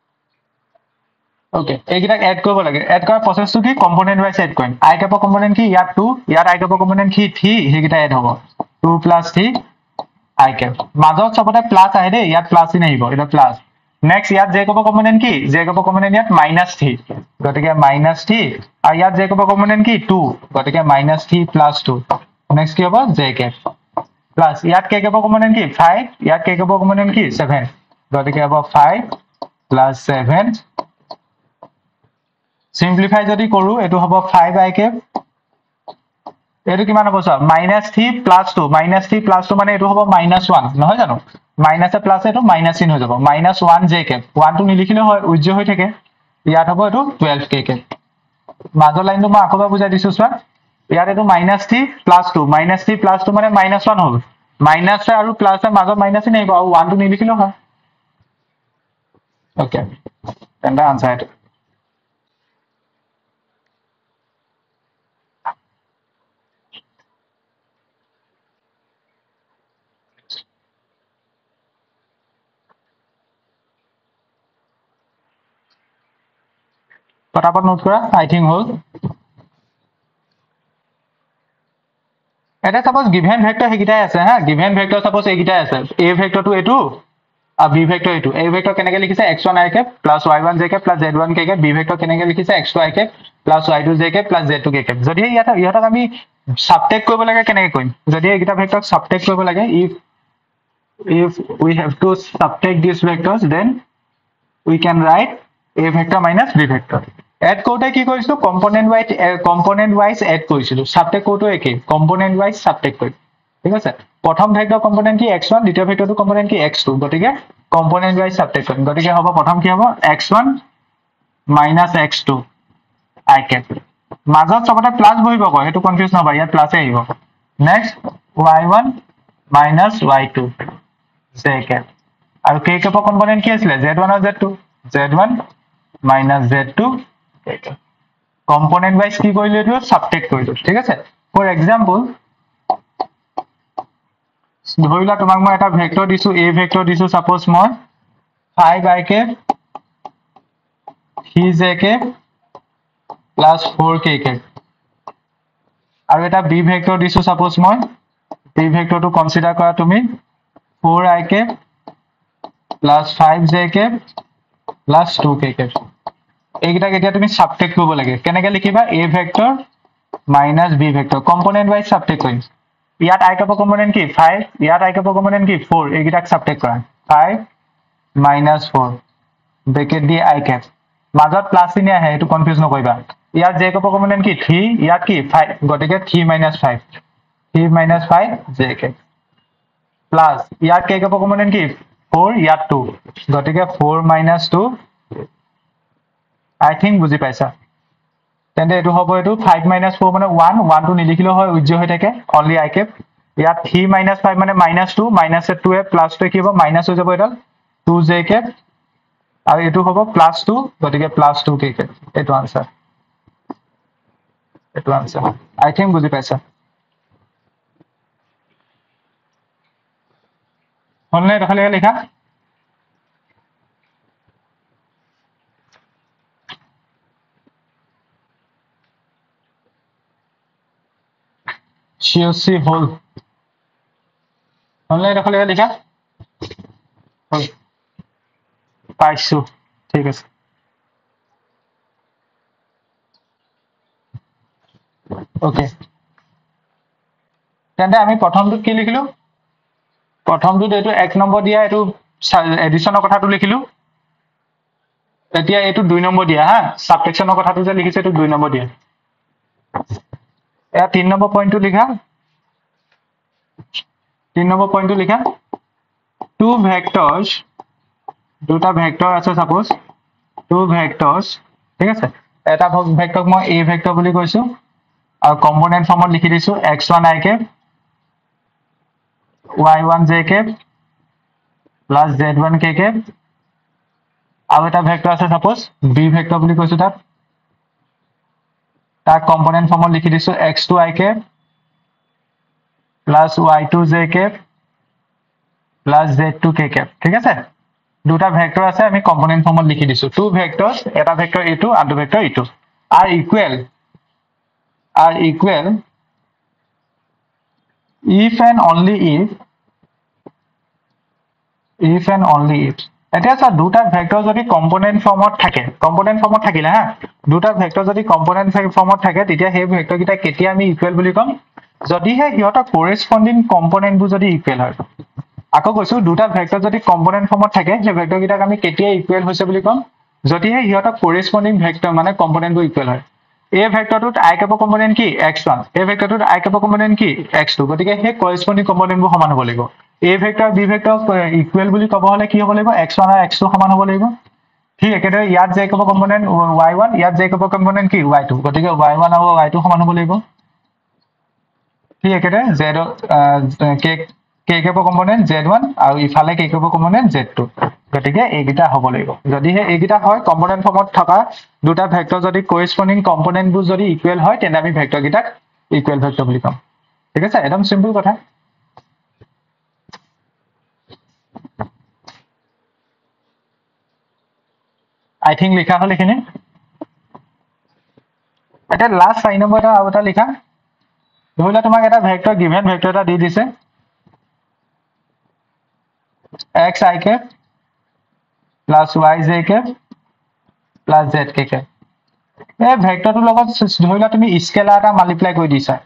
ওকে এইটা এড কৰিব লাগে এড কৰাৰ প্ৰসেসটো কি কম্পোনেন্ট ওয়াইজ এড কৰিম i cap কম্পোনেন্ট কি ইয়াত 2 ইয়াত i cap কম্পোনেন্ট কি 3 হেগিটা এড হ'ব 2 plus 3 i cap মাজত সবতে প্লাস আহে দে ইয়াত প্লাস ই নাহিব এটা প্লাস নেক্সট ইয়াত j cap কম্পোনেন্ট কি j cap কম্পোনেন্ট ইয়াত -3 গতিকে -3 আৰু ইয়াত j cap কম্পোনেন্ট কি 2 গতিকে -3 + 2 নেক্সট কি হ'ব j cap প্লাস ইয়াত k cap কম্পোনেন্ট কি 5 ইয়াত k cap কম্পোনেন্ট কি 7 গতিকে হ'ব 5 + 7 সিম্পলিফাই যদি কৰো এটো হ'ব 5i cap এটো কিমান হ'ব স্যার -3 + 2 -3 + 2 মানে এটো হ'ব -1 নহয় জানো মাইনাসে প্লাস এটো মাইনাস চিন হৈ যাব -1 j cap 1 টো নিলিখিলে হয় উজ্জ্ব হৈ থাকে ইয়াত হ'ব এটো 12k cap মাজৰ লাইনটো মই আকবা বুজাই দিছো স্যার ইয়াত এটো -3 + 2 -3 + 2 মানে -1 হ'ল মাইনাস আৰু প্লাসে মাজৰ মাইনাস নাই আৰু 1 টো নিলিখিলে হয় ওকে তেন্তে আনসার फटाफट नोट करा आई थिंक होल এটা সাপোজ গিভেন ভেক্টৰ হেকিটাই আছে হা গিভেন ভেক্টৰ সাপোজ এইকিটাই আছে a ভেক্টৰটো এটো আৰু b ভেক্টৰ এটো a ভেক্টৰ কেনেকৈ লিখিছে x1i cap + y1j cap + z1k cap b vector কেনেকৈ লিখিছে x2i cap + y2j cap + z2k cap যদি ইহতক আমি সাবট্ৰেক্ট কৰিব লাগে কেনেকৈ কৰিম যদি এইকিটা ভেক্টৰক সাবট্ৰেক্ট কৰিব লাগে if we have to subtract these vectors then we can write a vector minus b vector add কৰোতে কি কৰিছো কম্পোনেন্ট ওয়াইজ এড কৰিছিলো সাবট্ৰেক্ট কৰোতে একে কম্পোনেন্ট ওয়াইজ সাবট্ৰেক্ট কৰিম ঠিক আছে প্ৰথম ভেক্টৰ কম্পোনেন্ট কি x1 দ্বিতীয় ভেক্টৰটো কম্পোনেন্ট কি x2 গতিকে কম্পোনেন্ট ওয়াইজ সাবট্ৰেক্ট কৰিম গতিকে হ'ব প্ৰথম কি হ'ব x1 minus x2 I cap. মাজত সবতে প্লাস বহিব কয় হেতু কনফিউজ নহবা ইয়াত প্লাসে আহিব next y1 minus y2 j cap আৰু k cap কম্পোনেন্ট কি আছিল z1 আৰু z2 z1 minus z2 k cap component wise কি কৰিলো এটো সাবট্ৰেক্ট কৰিলো ঠিক আছে ফৰ এক্সাম্পল ধৰিলা তোমাক মই এটা ভেক্টৰ দিছো a ভেক্টৰ দিছো সাপোজ মই 5 I cap 3j cap plus 4k cap আৰু এটা b ভেক্টৰ দিছো সাপোজ মই b ভেক্টৰটো কনসিডাৰ কৰা তুমি 4i cap plus 5j cap plus 2k cap এইগিটা কেতিয়া তুমি সাবট্ৰেক্ট কৰিব লাগে কেনেকৈ লিখিবা a vector minus b vector component wise subtract কৰিম ইয়াত i cap কম্পোনেন্ট কি 5 ইয়াত i cap কম্পোনেন্ট কি 4 এইগিটাক সাবট্ৰেক্ট কৰা 5 minus 4 ব্ৰেকেট দি i cap মাজত প্লাস চিহ্ন আহে এটো কনফিউজ নকৰিবা ইয়াত j cap কম্পোনেন্ট কি 3 ইয়াত কি 5 গটিকে 3 minus 5 3 minus 5 j cap plus ইয়াত k cap কম্পোনেন্ট কি 4 ইয়াত 2 গটিকে 4 minus 2 I think বুজি পাইছা তেন্তে এটো হ'ব এটো 5 minus 4 মানে 1 1 টো নিলিখিলো হয় উজ্জ্ব হৈ থাকে only I cap ইয়াত 3 minus 5 মানে -2 minus 2 এ প্লাস টো কি হ'ব মাইনাস হৈ যাব এডাল 2j cap আৰু এটো হ'ব +2 গটিকে +2k cap এটো আনসার I think বুজি পাইছা হলনে দেখালে লেখা COC হল হলনে দেখালে লেখা হল পাইছো ঠিক আছে ওকে তেন্তে আমি প্ৰথমটো কি লিখিলো প্ৰথমটো এটো 1 নম্বৰ দিয়া এটো এডিশনৰ কথাটো লিখিলো এতিয়া এটো 2 নম্বৰ দিয়া হা সাবট্ৰেকশনৰ কথাটো যে লিখিছে এটো 2 নম্বৰ দিয়া এয়া 3 নম্বৰ পইণ্টটো লিখা 3 নম্বৰ পইণ্টটো লিখা two vectors দুটা ভেক্টৰ আছে সাপোজ two vectors ঠিক আছে এটা ভেক্টৰক মই a ভেক্টৰ বুলি কৈছো আৰু কম্পোনেন্ট ফৰ্মত লিখি দিছো x1 I cap y1 j cap plus z1 k cap আৰু এটা ভেক্টৰ আছে সাপোজ b ভেক্টৰ বুলি কৈছো তাক কম্পোনেন্ট ফৰ্মত লিখি দিছো x2 I cap plus y2 j cap plus z2 k cap ঠিক আছে দুটা ভেক্টৰ আছে আমি কম্পোনেন্ট ফৰ্মত লিখি দিছো two vectors এটা ভেক্টৰ a2 আৰু vector e2 are equal if and only if এটা আছে দুটা ভেক্টৰ যদি কম্পোনেন্ট ফৰ্মত থাকিলে হা দুটা ভেক্টৰ যদি কম্পোনেন্ট ফৰ্মত থাকে তেতিয়া সেই ভেক্টৰ কিটা কেতিয়া আমি ইকুৱেল বুলি কম যদি হে হিহঁতৰ কৰেসপন্ডিং কম্পোনেন্ট বু যদি ইকুৱেল হয় আকৌ কৈছো দুটা ভেক্টৰ যদি কম্পোনেন্ট ফৰ্মত থাকে সেই ভেক্টৰ কিটাক আমি কেতিয়া ইকুৱেল হৈছে বুলি কম যদি হে হিহঁতৰ কৰেসপন্ডিং ভেক্টৰ মানে কম্পোনেন্ট বু ইকুৱেল হয় a ভেক্টৰটোত I cap কম্পোনেন্ট কি x1 a ভেক্টৰটোত I cap কম্পোনেন্ট কি x2 গতিকে হে কৰেসপন্ডিং কম্পোনেন্ট বু সমান হ'ব লাগিব a vector b vector equal বুলি ক'ব হলে কি হ'ব লাগিব x1 আৰু x2 সমান হ'ব লাগিব ঠিক একেদৰে ইয়াত j cap কম্পোনেন্ট y1 ইয়াত j cap কম্পোনেন্ট কি y2 গতিকে y1 আৰু y2 সমান হ'ব লাগিব ঠিক একেদৰে z k cap component z1 আৰু ইফালে k cap কম্পোনেন্ট z2 গতিকে এইগিটা হ'ব লাগিব যদি হে এইগিটা হয় কম্পোনেন্ট ফৰ্মত থকা দুটা ভেক্টৰ যদি কৰেসপন্ডিং কম্পোনেন্ট বু যদি ইকুৱেল হয় তেনে আমি ভেক্টৰ গিটাক ইকুৱেল ভেক্টৰ বুলি কম ঠিক আছে একদম সিম্পল কথা I think লিখা হল এখানে এটা লাস্ট 4 নম্বৰটা আৰু এটা লিখা ধৰিলা তোমাক এটা ভেক্টৰ গিভেন ভেক্টৰ এটা দি দিছে x I cap plus y j cap plus z k cap এই ভেক্টৰটোৰ লগত ধৰিলা তুমি স্কেলাৰ এটা মাল্টিপ্লাই কৰি দিছা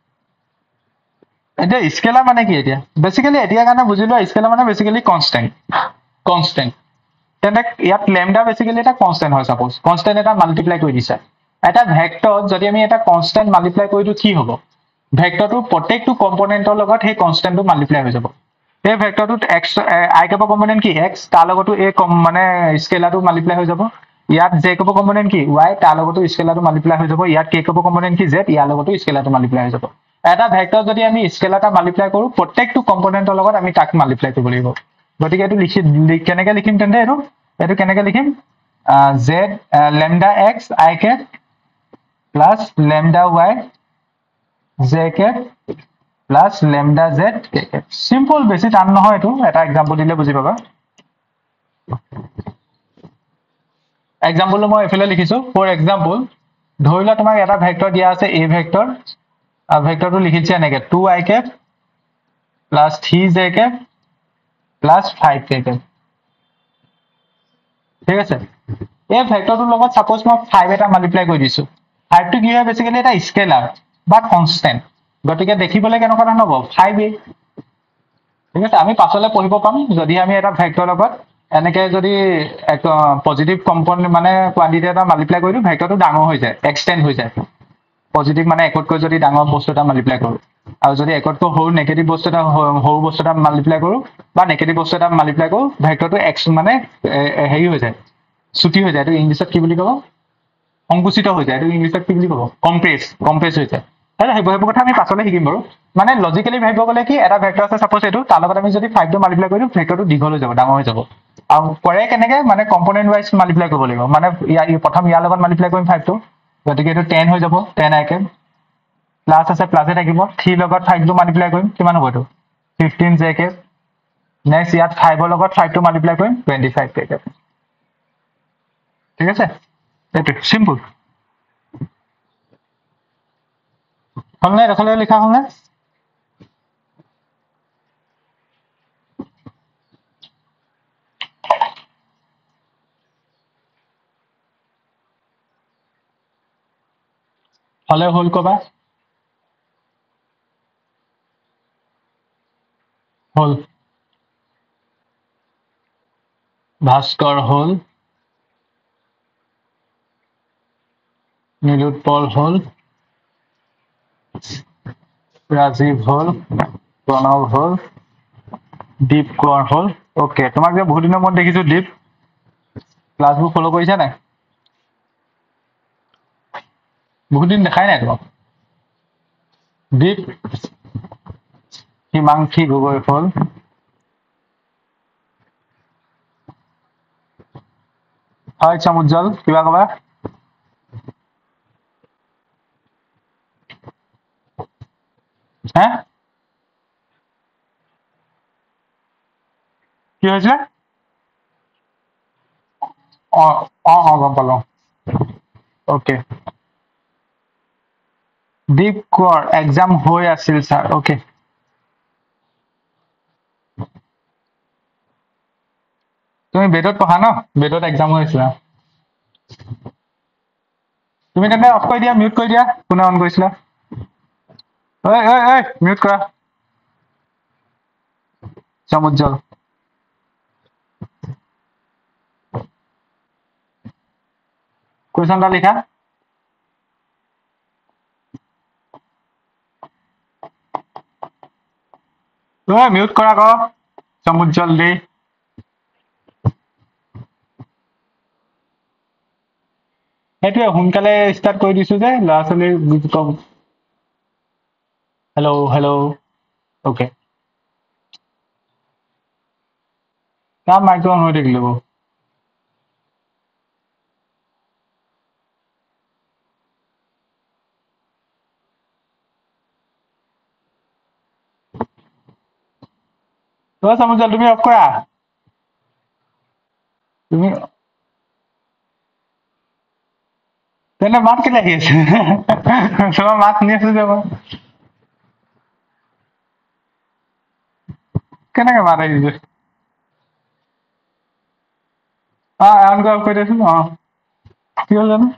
এটা স্কেলাৰ মানে কি এতিয়া বেসিক্যালি এতিয়া কাৰণে বুজিলো স্কেলাৰ মানে বেসিক্যালি কনস্ট্যান্ট তেনে ইয়াত ল্যামডা বেসিক্যালি এটা কনস্ট্যান্ট হয় সাপোজ কনস্ট্যান্ট এটা মাল্টিপ্লাই কৰি দিছা এটা ভেক্টৰ যদি আমি এটা কনস্ট্যান্ট মাল্টিপ্লাই কৰি দিও কি হ'ব ভেক্টৰটোৰ প্ৰত্যেকটো কম্পোনেন্টৰ লগত সেই কনস্ট্যান্টটো মাল্টিপ্লাই হৈ যাব এই ভেক্টৰটোত x I cap কম্পোনেন্ট কি x তাৰ লগতো এই মানে স্কেলাৰটো মাল্টিপ্লাই হৈ যাব ইয়াত j কব কম্পোনেন্ট কি y তাৰ লগতো স্কেলাৰটো মাল্টিপ্লাই হৈ যাব ইয়াত k কব কম্পোনেন্ট কি z ইয়াৰ লগতো স্কেলাৰটো মাল্টিপ্লাই হৈ যাব এটা ভেক্টৰ যদি আমি স্কেলাৰ এটা মাল্টিপ্লাই কৰো প্ৰত্যেকটো কম্পোনেন্টৰ লগত আমি তাক মাল্টিপ্লাই কৰিব লাগিব গতিকে এটো কেনেকৈ লিখিম তেন্তে এটো কেনেকৈ লিখিম z lambda x I cap plus lambda y j cap plus lambda z k cap simple বেছি টান নহয় এটো এটা एग्जांपल দিলে বুজি পাবা एग्जांपल মই এফালে লিখিছো ফৰ एग्जांपल ধৰিলা তোমাক এটা ভেক্টৰ দিয়া আছে a ভেক্টৰ আৰু ভেক্টৰটো লিখিছে এনেকৈ 2i cap plus 3j cap plus 5k cap ঠিক আছে এই ভেক্টৰটোৰ লগত সাপোজ মই 5 এটা মাল্টিপ্লাই কৰি দিছো 5 টো কি হয় বেসিক্যালি এটা স্কেলাৰ বা কনস্ট্যান্ট গতিকে দেখিবলৈ কেনেকুৱা ধৰণৰ হ'ব 5a ঠিক আছে আমি পাছলে পঢ়িব পাম যদি আমি এটা ভেক্টৰ লগত এনেকৈ যদি এক পজিটিভ কম্পোনেন্ট মানে কোৱান্টিটি এটা মাল্টিপ্লাই কৰি দিও ভেক্টৰটো ডাঙৰ হৈ যায় এক্সটেন্ড হৈ যায় পজিটিভ মানে একতকৈ যদি ডাঙৰ বস্তু এটা মাল্টিপ্লাই কৰো আৰু যদি একতকৈ সৰু নেগেটিভ বস্তু এটা সৰু বস্তু এটা মাল্টিপ্লাই কৰো বা নেগেটিভ বস্তু এটা মাল্টিপ্লাই কৰো ভেক্টৰটো এক্স মানে হেৰি হৈ যায় ছুটি হৈ যায় এটো ইংলিছত কি বুলি কব সংকুচিত হৈ যায় এটো ইংলিছত কি বুলি কব কম্প্ৰেছ হৈ যায় তাহলে হেবো কথা আমি পাছলে শিকিম বাৰু মানে লজিক্যালি ভাবিব গলে কি এটা ভেক্টৰ আছে সাপোজ এটো তাৰ লগত আমি যদি 5 টো মাল্টিপ্লাই কৰি দিও ভেক্টৰটো দীঘল হৈ যাব ডাঙৰ হৈ যাব আৰু কৰে কেনেকে মানে কম্পোনেন্ট ওয়াইজ মাল্টিপ্লাই কৰিব লাগিব মানে প্ৰথম ইয়াৰ লগত মাল্টিপ্লাই কৰিম 5 টো গতিকে এটো 10 হৈ যাব 10 i cap প্লাস আছে প্লাসে থাকিব 3 লগত 5 টো মাল্টিপ্লাই কৰিম কিমান হ'ব এটো 15 j cap নেক্সট ইয়াত 5 ৰ লগত 5 টো মাল্টিপ্লাই কৰিম 25 k cap ঠিক আছে এটো সিম্পল हमने रखले लिखा हमने हले होल कबा होल भास्कर होल नीलोत्पल होल राजीव होल प्रणव होल दीप कुमार होल ओके তোমাক যে বহুত দিনৰ মন দেখিছো দীপ ক্লাছবোৰ ফলো কৰিছা নাই বহুত দিন দেখাই নাই তোমাক দীপ হিমাংশী গগৈ হল হয় সমুজ্জ্বল কিবা কবা হ্যাঁ কি হয়েছে গম পালো ওকে দীপ কোৰ এক্সাম হৈ আছিল স্যার ওকে তুমি বেদত পঢ়া ন বেদত এক্সাম হৈ আছিল তুমি তেনে অফ কৰি দিয়া মিউট কৰি দিয়া কোনে অন কৰিছিলা ঐ ঐ ঐ মিউট কৰা সমুজ্জ্বল কোৱেশ্যনটা লিখা ঐ মিউট কৰা ক সমুজ্জ্বল দেই সেইটোৱে সোনকালে ষ্টাৰ্ট কৰি দিছো যে ল'ৰা ছোৱালীৰ কম হেল্ল' হেল্ল' ওকে তাৰ মাইকটো অন হৈ থাকিলে বাৰু সমুজ্জ্বল তুমি অফ কৰা তুমি তেনে মাত কেলে আহি আছে তোমাৰ মাত শুনি আছো যে মই কেনেকে মাত আহিছে অন কৰি দিয়াচোন কি হ'ল জানো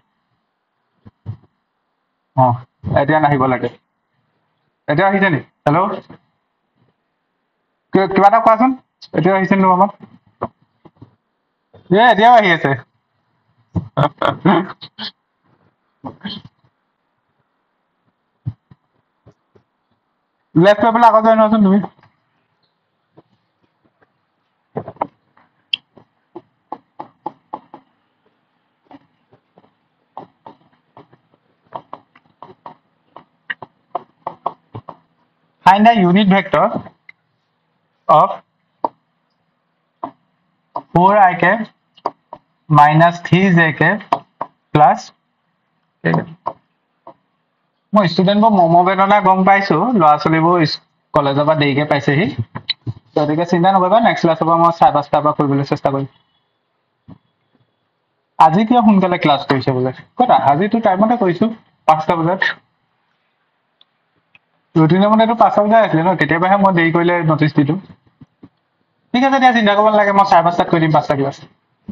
এতিয়া নাহিব লাগে এতিয়া আহিছে নি হেল্ল' কিবা এটা কোৱাচোন এতিয়া আহিছে নি মাত এতিয়াও আহি আছে লেফ্ট কৰি পেলাই আকৌ জইন হোৱাচোন তুমি find the unit vector of 4i cap minus 3j cap plus মই ষ্টুডেণ্টবোৰ মমো বেদনা গম পাইছো ল'ৰা ছোৱালীবোৰ কলেজৰ পৰা দেৰিকে পাইছেহি গতিকে চিন্তা নকৰিবা নেক্সট ক্লাছৰ পৰা মই 5:30 পৰা কৰিবলৈ চেষ্টা কৰিম আজি কিয় সোনকালে ক্লাছ কৰিছে বোলে ক'তা আজিতো টাইমতে কৰিছো 5টা বজাত ৰুটিনৰ মতেতো 5টা বজাত আছিলে ন কেতিয়াবাহে মই দেৰি কৰিলে নটিচ দিলোঁ ঠিক আছে দিয়া চিন্তা কৰিব নালাগে মই 5:30 কৰি দিম 5টা ক্লাছ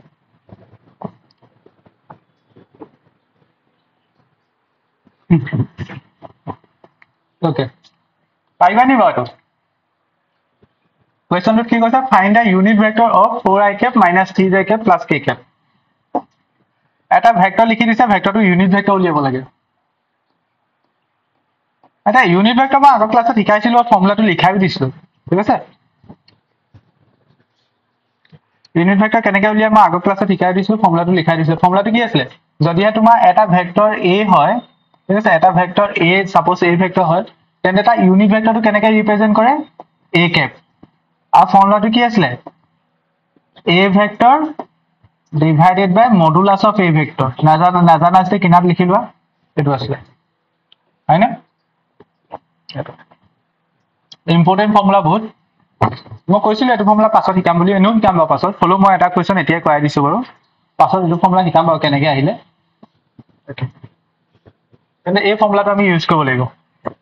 ওকে পাৰিবা নি বাৰু কুৱেশ্যনটোত কি কৈছে find the unit vector of 4i cap minus 3j cap plus k cap এটা ভেক্টৰ লিখি দিছে ভেক্টৰটো ইউনিট ভেক্টৰ উলিয়াব লাগে এটা ইউনিট ভেক্টৰ মই আগৰ ক্লাছত শিকাইছিলো ফৰ্মুলাটো লিখাই দিছিলো ঠিক আছে ইউনিট ভেক্টৰ কেনেকৈ উলিয়াই মই আগৰ ক্লাছত শিকাই দিছিলো ফৰ্মুলাটো লিখাই দিছিলো ফৰ্মুলাটো কি আছিলে যদিহে তোমাৰ এটা ভেক্টৰ a হয় ঠিক আছে এটা vector a suppose a vector হয় তেন্তে এটা ইউনিট ভেক্টৰটো কেনেকৈ ৰিপ্ৰেজেন্ট কৰে a cap আৰু ফৰ্মুলাটো কি আছিলে a vector divided by modulus of a vector নাজানা আছে কিনাত লিখি লোৱা এটো আছে হয় না এটো ইম্পৰ্টেন্ট ফৰ্মুলা বহুত মই কৈছিলো এটো ফৰ্মুলা পাছত শিকাম বুলি এনো শিকাম পাছত হলো মই এটা কোৱেশ্চন এতিয়া কৰাই দিছো বাৰু পাছত এটো ফৰ্মুলা শিকাম বাৰু কেনেকৈ আহিলে তেন্তে এই ফৰ্মুলাটো আমি ইউজ কৰিব লাগিব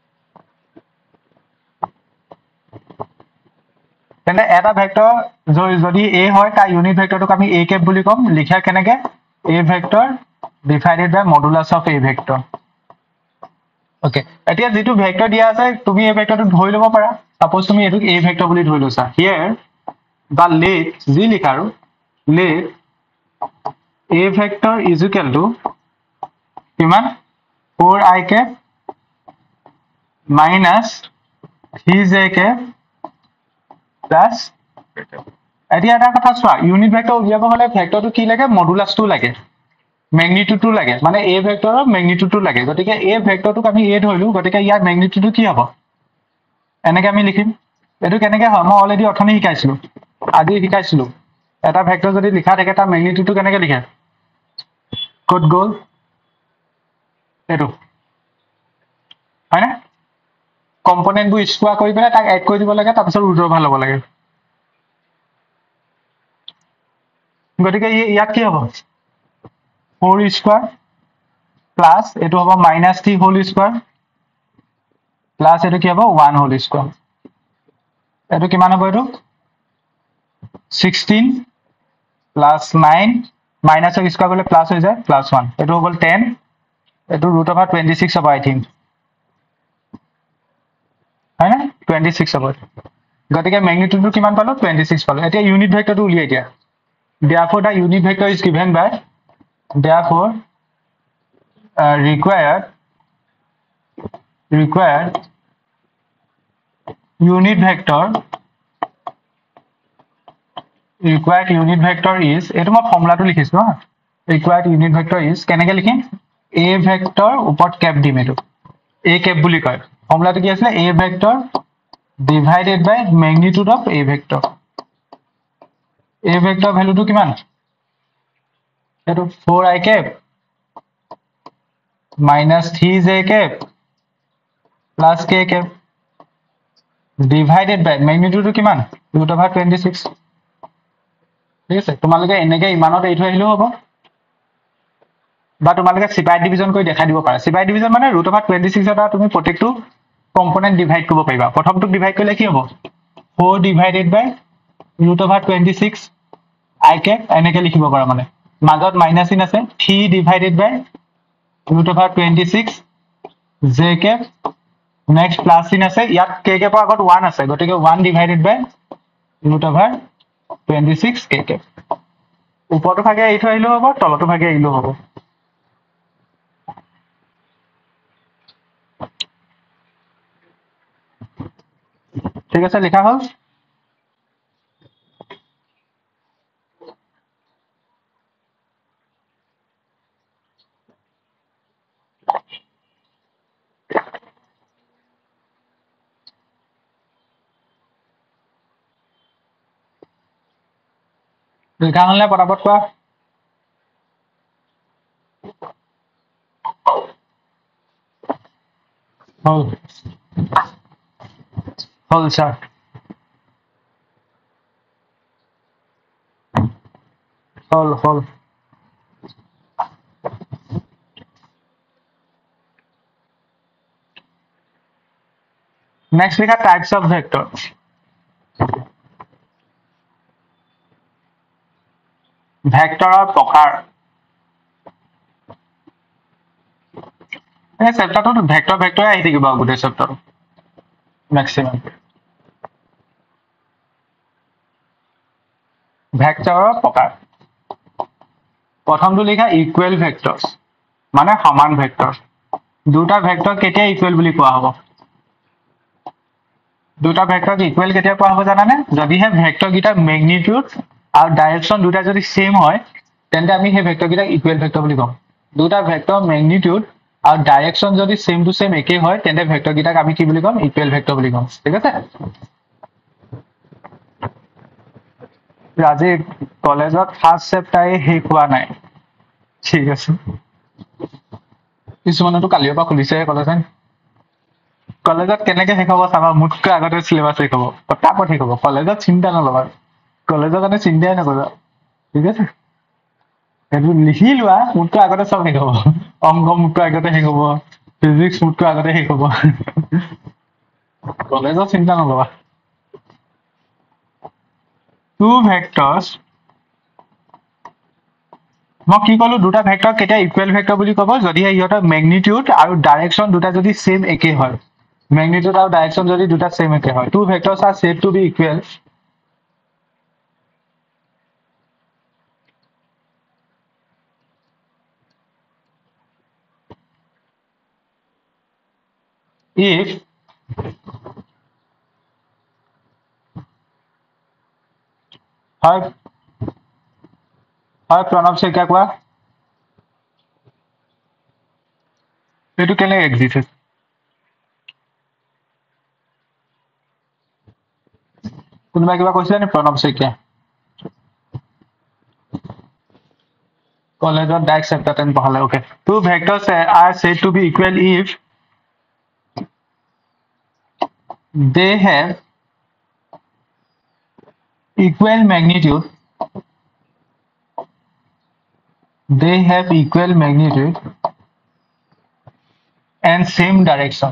তেন্তে এটা ভেক্টৰ যদি a হয় তাৰ ইউনিট ভেক্টৰটোক আমি a cap বুলি কম লিখা কেনেকৈ a vector divided by modulus of a vector okay এতিয়া যেটো ভেক্টৰ দিয়া আছে তুমি এই ভেক্টৰটো ধৰি লব পাৰা সাপোজ তুমি এটোক a ভেক্টৰ বুলি ধৰি লৈছা হিয়াৰ বা লেট যি লিখা আৰু let a vector is equal to কিমান 4i cap minus 3j cap plus এতিয়া এটা কথা চোৱা ইউনিট ভেক্টৰ উলিয়াব হলে ভেক্টৰটো কি লাগে মডুলাসটো লাগে ম্যাগনিটিউডটো লাগে মানে a ভেক্টৰৰ ম্যাগনিটিউডটো লাগে গতিকে a ভেক্টৰটোক আমি a ধৰিলো গতিকে ইয়াৰ ম্যাগনিটিউডটো কি হ'ব এনেকৈ আমি লিখিম এটো কেনেকৈ হয় মই অলৰেডি অথনি শিকাইছিলো আজি শিকাইছিলো এটা ভেক্টৰ যদি লিখা থাকে তাৰ ম্যাগনিটিউডটো কেনেকৈ লিখে ক'ত গ'ল এটো হয় না কম্পোনেন্টবোৰ স্কোয়াৰ কৰি পেলাই তাক এড কৰি দিব লাগে তাৰ পিছত ৰুটৰ ভাল হ'ব লাগে গতিকে ইয়াত কি হ'ব 4 স্কোয়াৰ প্লাস এটো হ'ব -3 হোল স্কোয়াৰ প্লাস এটো কি হ'ব 1 হোল স্কোয়াৰ এটো কিমান হ'ব এটো 16 প্লাস 9 মাইনাস এর স্কয়ার করলে প্লাস হয়ে যায় প্লাস 1 এটো হল 10 এটো √26 হবে আই থিংক হয় না 26 হবে গতিকে ম্যাগনিটিউডটো কিমান পালো 26 পালো এতিয়া ইউনিট ভেক্টৰটো উলিয়াই দিয়া therefore the unit vector is given by therefore required unit vector is এটো মই ফৰ্মুলাটো লিখিছো হা required unit vector is কেনেকৈ লিখিম a vector উপৰত ক্যাপ দিম এটো a cap বুলি কয় ফৰ্মুলাটো কি আছে a vector divided by magnitude of a vector a vector ভ্যালুটো কিমান এটো 4i cap minus 3j cap plus k cap divided by magnitude কিমান √26 ঠিক আছে তোমালোকে এনেকৈ ইমানত এই থৈ আহিলেও হ'ব বা তোমালোকে সিপাই ডিভিজন কৰি দেখাই দিব পাৰা সিপাই ডিভিজন মানে √26 এটা তুমি প্ৰত্যেকটো কম্পোনেন্ট ডিভাইড কৰিব পাৰিবা প্ৰথমটো ডিভাইড কৰিলে কি হ'ব 4 divided by √26 i cap এনেকৈ লিখিব পাৰা মানে মাজত মাইনাস চিন আছে 3 divided by √26 j cap next plus চিন আছে ইয়াত k cap ৰ আগত 1 আছে গতিকে 1 divided by √26 k cap উপৰটো ভাগে এই থৈ আহিলেও হ'ব তলটো ভাগে আহিলেও হ'ব ঠিক আছে লিখা হল লিখা হ'লে পটাপট কোৱা হ'ল হ'ল ছাৰ হ'ল নেক্সট লিখা টাইপছ অফ ভেক্টৰ ভেক্টৰৰ প্ৰকাৰ এই চেপ্টাৰটো ভেক্টৰে আহি থাকিব গোটেই চেপ্টাৰটো মেক্সিমাম ভেক্টৰৰ প্ৰকাৰ প্ৰথমটো লিখা ইকুৱেল ভেক্টৰ মানে সমান ভেক্টৰ দুটা ভেক্টৰ কেতিয়া ইকুৱেল বুলি কোৱা হ'ব দুটা ভেক্টৰক ইকুৱেল কেতিয়া কোৱা হ'ব জানানে যদিহে ভেক্টৰকেইটাৰ মেগনিটিউড আৰু ডাইৰেকশ্যন দুটা যদি সেম হয় তেন্তে আমি সেই ভেক্টৰকেইটাক ইকুৱেল ভেক্টৰ বুলি ক'ম দুটা ভেক্টৰ মেগনিটিউড আৰু ডাইৰেকশ্যন যদি সেম টু সেম একে হয় তেন্তে ভেক্টৰকেইটাক আমি কি বুলি ক'ম ইকুৱেল ভেক্টৰ বুলি ক'ম ঠিক আছে আজি কলেজত ফাৰ্ষ্ট চেপ্টাৰে শেষ হোৱা নাই ঠিক আছে কিছুমানেতো কালিৰ পৰা খুলিছেহে কলেজ কলেজত কেনেকে শেষ হ'ব চাবা মোতকৈ আগতে চিলেবাছ শেষ হ'ব পটাপট শেষ হ'ব কলেজত চিন্তা নল'বা কলেজৰ কাৰণে চিন্তাই নকৰিবা ঠিক আছে সেইটো লিখি লোৱা মোতকৈ আগতে চব শেষ হ'ব অংক মোতকৈ আগতে শেষ হ'ব ফিজিক্স মোতকৈ আগতে শেষ হ'ব কলেজত চিন্তা নল'বা টু ভেক্টৰ্ছ মই কি ক'লো দুটা ভেক্টৰ কেতিয়া ইকুৱেল ভেক্টৰ বুলি ক'ব যদিহে ইহঁতৰ মেগনিটিউড আৰু ডাইৰেকশ্যন দুটা যদি সেম একে হয় মেগনিটিউড আৰু ডাইৰেকশ্যন যদি দুটা সেম একে হয় two vectors are said to be equal if হয় প্ৰণৱ শইকীয়া কোৱা এইটো কেনেকৈ এক্সিষ্ট কোনোবাই কিবা কৈছিলে নি প্ৰণৱ শইকীয়া কলেজত ডাইৰেক্ট চেপ্টাৰ 10 পঢ়ালে okay two vectors are said to be equal if they have equal magnitude and same direction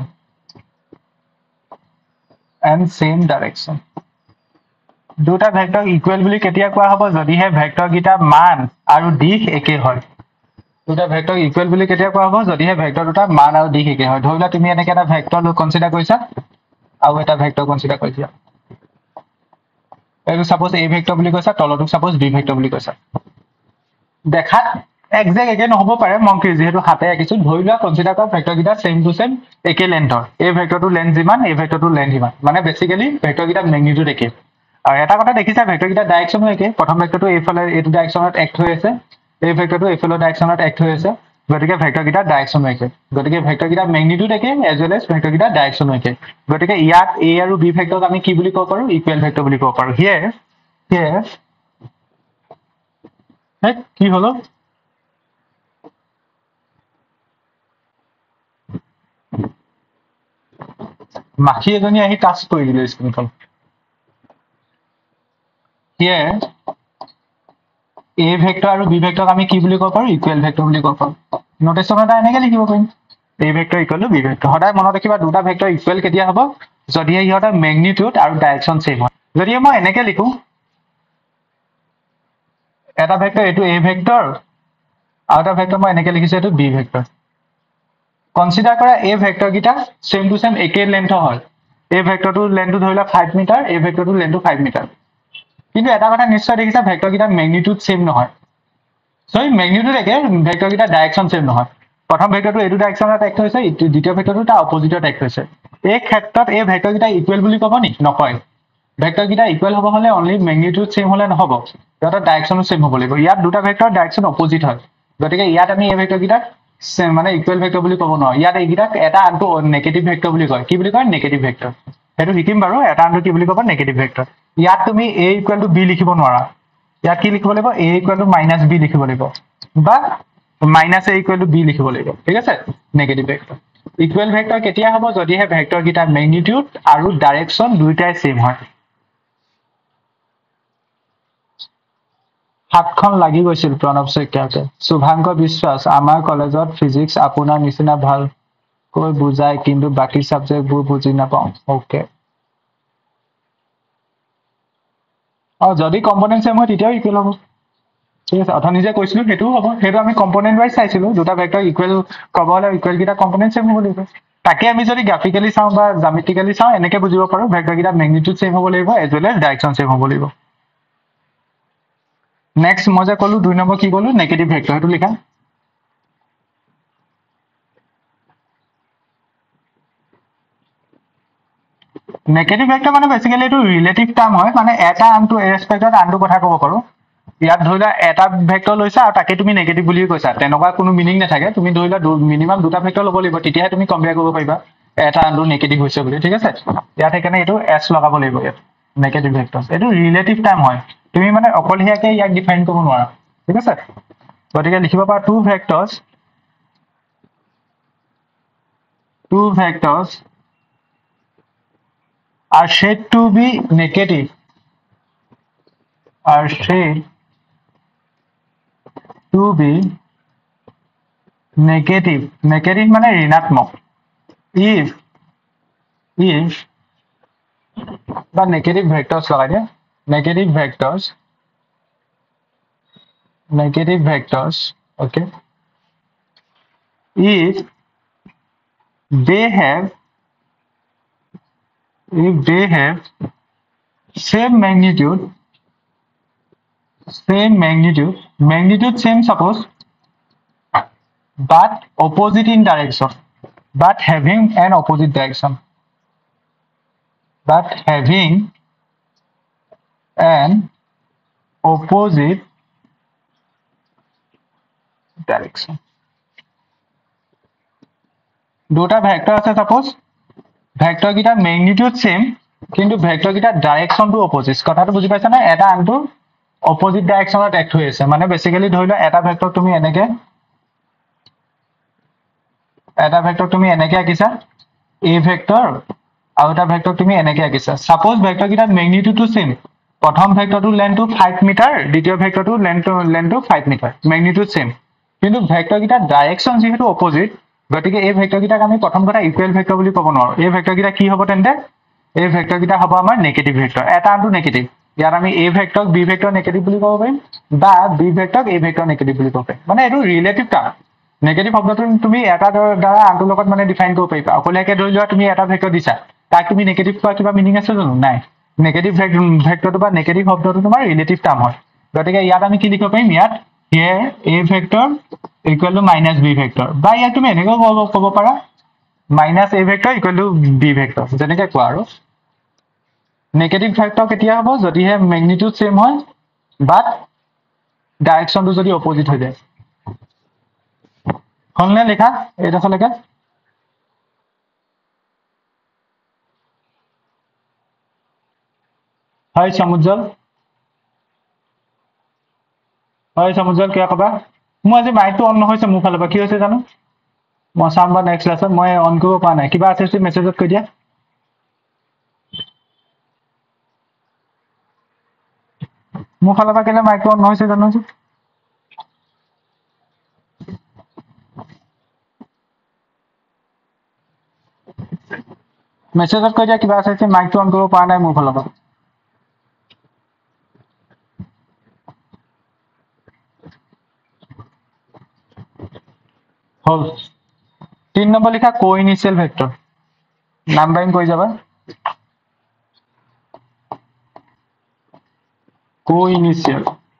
দুটা ভেক্টৰ ইকুৱেল বুলি কেতিয়া কোৱা হ'ব যদিহে ভেক্টৰ গিটা মান আৰু দিশ একে হয় দুটা ভেক্টৰ ইকুৱেল বুলি কেতিয়া কোৱা হ'ব যদিহে ভেক্টৰ দুটা মান আৰু দিশ একে হয় ধৰি লোৱা তুমি এনেকৈ এটা ভেক্টৰ কনসিডাৰ কৰিছা আৰু এটা ভেক্টৰ কনসিডাৰ কৰিছা এইটো সাপোজ এ ভেক্টৰ বুলি কৈছা তলটোক সাপোজ বি ভেক্টৰ বুলি কৈছা দেখাত একজেক্ট একে নহ'ব পাৰে মই যেহেতু হাতে আঁকিছো ধৰি লোৱা কনসিডাৰ কৰা ভেক্টৰ গিটা সেম টু সেম একে লেন্থৰ এই ভেক্টৰটো লেন্থ যিমান এই ভেক্টৰটো লেন্থ যিমান মানে বেসিক্যালি ভেক্টৰ গিটা ম্যাগনিটিউড একে আৰু এটা কথা দেখিছা ভেক্টৰ গিটা ডাইৰেকশ্যনো একে প্ৰথম ভেক্টৰটো এইফালে এইটো ডাইৰেকশ্যনত এক্ট হৈ আছে এই ভেক্টৰটো এইফালৰ ডাইৰেকশ্যনত এক্ট হৈ আছে গতিকে ভেক্টৰ গিটা ডাইৰেকশ্যনো একে গতিকে ভেক্টৰ গিটা ম্যাগনিটিউড একে এজ ওয়েল এজ ভেক্টৰ গিটা ডাইৰেকশ্যনো একে গতিকে ইয়াত এ আৰু বি ভেক্টৰক আমি কি বুলি ক'ব পাৰো ইকুৱেল ভেক্টৰ বুলি ক'ব পাৰো হিয়াৰ কি হলো মাখি এজনী আহি টাচ কৰি দিলে স্ক্ৰীনখন হিয়াৰ এ ভেক্টৰ আৰু বি ভেক্টৰক আমি কি বুলি ক'ব পাৰো ইকুৱেল ভেক্টৰ বুলি ক'ব পাৰো নোটেশন এটা এনেকৈ লিখিব পাৰিম A vector equal to B vector সদায় মনত ৰাখিবা দুটা ভেক্টৰ ইকুৱেল কেতিয়া হ'ব যদিহে ইহঁতৰ ম্যাগনিটিউড আৰু ডাইৰেকশ্যন সেম হয় যদিহে মই এনেকৈ লিখো এটা ভেক্টৰ এইটো এ ভেক্টৰ আৰু এটা ভেক্টৰ মই এনেকৈ লিখিছো এইটো বি ভেক্টৰ কনসিডাৰ কৰা এই ভেক্টৰ গিটা সেম টু সেম একে লেন্থৰ হয় এই ভেক্টৰটোৰ লেন্থটো ধৰি লোৱা 5 মিটাৰ এই ভেক্টৰটোৰ লেন্থটো 5 মিটাৰ কিন্তু এটা কথা নিশ্চয় দেখিছা ভেক্টৰ গিটা ম্যাগনিটিউড সেম নহয় সই ম্যাগনিটিউড একে ভেক্টৰ গিটা ডাইৰেকশ্যন সেম নহয় প্ৰথম ভেক্টৰটো এইটো ডাইৰেকশ্যনত এক্ট হৈছে দ্বিতীয় ভেক্টৰটো তাৰ অপজিটত এক্ট হৈছে এই ক্ষেত্ৰত এই ভেক্টৰ গিটা ইকুৱেল বুলি ক'ব নি নকয় ভেক্টৰ গিটা ইকুৱেল হ'ব হলে অনলি ম্যাগনিটিউড সেম হলে নহব সিহঁতৰ ডাইৰেকশ্যনো সেম হ'ব লাগিব ইয়াত দুটা ভেক্টৰ ডাইৰেকশ্যন অপজিট হয় গতিকে ইয়াত আমি এই ভেক্টৰ গিটাক মানে ইকুৱেল ভেক্টৰ বুলি ক'ব নোৱাৰো ইয়াত এইগিটাক এটা আনটো নেগেটিভ ভেক্টৰ বুলি কয় কি বুলি কয় নেগেটিভ ভেক্টৰ সেইটো শিকিম বাৰু এটা আনটো কি বুলি ক'ব নেগেটিভ ভেক্টৰ ইয়াত তুমি a ইকুৱেল টু b লিখিব নোৱাৰা ইয়াত কি লিখিব লাগিব a = -b লিখিব লাগিব বা -a = b লিখিব লাগিব ঠিক আছে নেগেটিভ ভেক্টৰ ইকুৱেল ভেক্টৰ কেতিয়া হ'ব যদিহে ভেক্টৰ গিটা ম্যাগনিটিউড আৰু ডাইৰেকশন দুইটাই সেম হয় হাতখন লাগি গৈছিল প্ৰণৱ শইকীয়াকে শুভাংক বিশ্বাস আমাৰ কলেজত ফিজিক্স আপোনাৰ নিচিনা ভাল কৈ বুজায় কিন্তু বাকি সাবজেক্টবোৰ বুজি নাপাওঁ ওকে যদি কম্পোনেন্ট সেম হয় তেতিয়াও ইকুৱেল হ'ব ঠিক আছে অথনি যে কৈছিলো হেতু হ'ব হেতু আমি কম্পোনেন্ট ওয়াইজ চাইছিলো দুটা ভেক্টৰ ইকুৱেল ক'ব হলে ইকুৱেল গিটা কম্পোনেন্ট সেম হ'ব লাগিব তাকে আমি যদি গ্ৰাফিক্যালি চাওঁ বা জ্যামিতিক্যালি চাওঁ এনেকে বুজিব পাৰো ভেক্টৰ গিটা ম্যাগনিটিউড সেম হ'ব লাগিব as well as direction same হ'ব লাগিব নেক্সট মই যে ক'লো 2 নম্বৰ কি ক'লো নেগেটিভ ভেক্টৰ হেতু লিখা নেগেটিভ ভেক্টৰ মানে বেসিক্যালি এটো ৰিলেটিভ টার্ম হয় মানে এটা আনটো ৰেসপেক্টত আনটো কথা ক'ব পাৰো ইয়াত ধৰিলা এটা ভেক্টৰ লৈছা আৰু তাকে তুমি নেগেটিভ বুলি কৈছা তেনেকুৱা কোনো মিনিং নাথাকে তুমি ধৰিলা মিনিমাম দুটা ভেক্টৰ ল'ব লাগিব তেতিয়াহে তুমি কম্পেয়াৰ কৰিব পাৰিবা এটা আনটো নেগেটিভ হৈছে বুলি ঠিক আছে ইয়াত সেইকাৰণে এটো s লগাব লাগিব ইয়াত নেগেটিভ ভেক্টৰ এটো ৰিলেটিভ টার্ম হয় তুমি মানে অকলহিয়াকে ইয়াক ডিফাইন কৰিব নোৱাৰা ঠিক আছে গতিকে লিখিব পাৰা two vectors are said to be negative are said to be negative মানে ঋণাত্মক if বা negative vectors লগাই দিয়া negative vectors okay if they have same magnitude same suppose but opposite in direction but having an opposite direction দুটা vector আছে suppose vector গিটা magnitude same কিন্তু vector গিটা ডাইৰেকশন টু অপোজিট কথাটো বুজি পাইছা না এটা আনটো অপোজিট ডাইৰেকশনত এক্ট হৈ আছে মানে বেসিক্যালি ধৰিলো এটা ভেক্টৰ তুমি এনেকে আকিছা a ভেক্টৰ আৰু এটা ভেক্টৰ তুমি এনেকে আকিছা সাপোজ ভেক্টৰ গিটা ম্যাগনিটিউডটো সেম প্ৰথম ভেক্টৰটো লেন্থটো 5 মিটাৰ দ্বিতীয় ভেক্টৰটো লেন্থটো 5 মিটাৰ ম্যাগনিটিউড সেম কিন্তু ভেক্টৰ গিটা ডাইৰেকশন যেহেতু অপোজিট গতিকে এই ভেক্টৰ গিটাক আমি প্ৰথম কথা ইকুৱেল ভেক্টৰ বুলি ক'ব নোৱাৰো এই ভেক্টৰ গিটা কি হ'ব তেন্তে এই ভেক্টৰ গিটা হ'ব আমাৰ নেগেটিভ ভেক্টৰ এটা আনটো নেগেটিভ ইয়াত আমি a vector b vector negative বুলি ক'ব পাৰিম বা b vector a vector negative বুলি ক'ব পাৰিম মানে এটো ৰিলেটিভ টাৰ্ম নেগেটিভ শব্দটো তুমি এটা দ্বাৰা আনটো লগত মানে ডিফাইন কৰিব পাৰিবা অকলিয়াকে ধৰি লোৱা তুমি এটা ভেক্টৰ দিছা তাক তুমি নেগেটিভ কোৱা কিবা মিনিং আছে জানো নাই নেগেটিভ ভেক্টৰটো বা নেগেটিভ শব্দটো তোমাৰ ৰিলেটিভ টাৰ্ম হয় গতিকে ইয়াত আমি কি লিখিব পাৰিম ইয়াত here a vector equal to minus b vector বা ইয়াত তুমি এনেকৈ ক'ব পাৰা minus a vector equal to b vector যেনেকৈ কোৱা আৰু নেগেটিভ ভেক্টৰ কেতিয়া হ'ব যদিহে ম্যাগনিটিউড সেম হয় বাট ডাইৰেকশনটো যদি অপোজিট হৈ যায় হলনে লেখা এটা লেখা হয় সমুজ্জ্বল কিয় কবা মই আজি মাইকটো অন নহৈছে মোৰ ফালৰ পৰা কি হৈছে জানো মই চাম বা নেক্সট ক্লাছত মই অন কৰিব পৰা নাই কিবা আছে যদি মেছেজত কৈ দিয়া মোৰ ফালৰ পৰা কেলে মাইকটো অন নহৈছে জানো মেছেজত কৈ দিয়া কিবা আছে যদি মাইকটো অন কৰিব পৰা নাই মোৰ ফালৰ পৰা হল 3 নম্বৰ লিখা কোইনিশিয়াল ভেক্টৰ নাম্বাৰিং কৈ যাবা কোইনিশিয়াল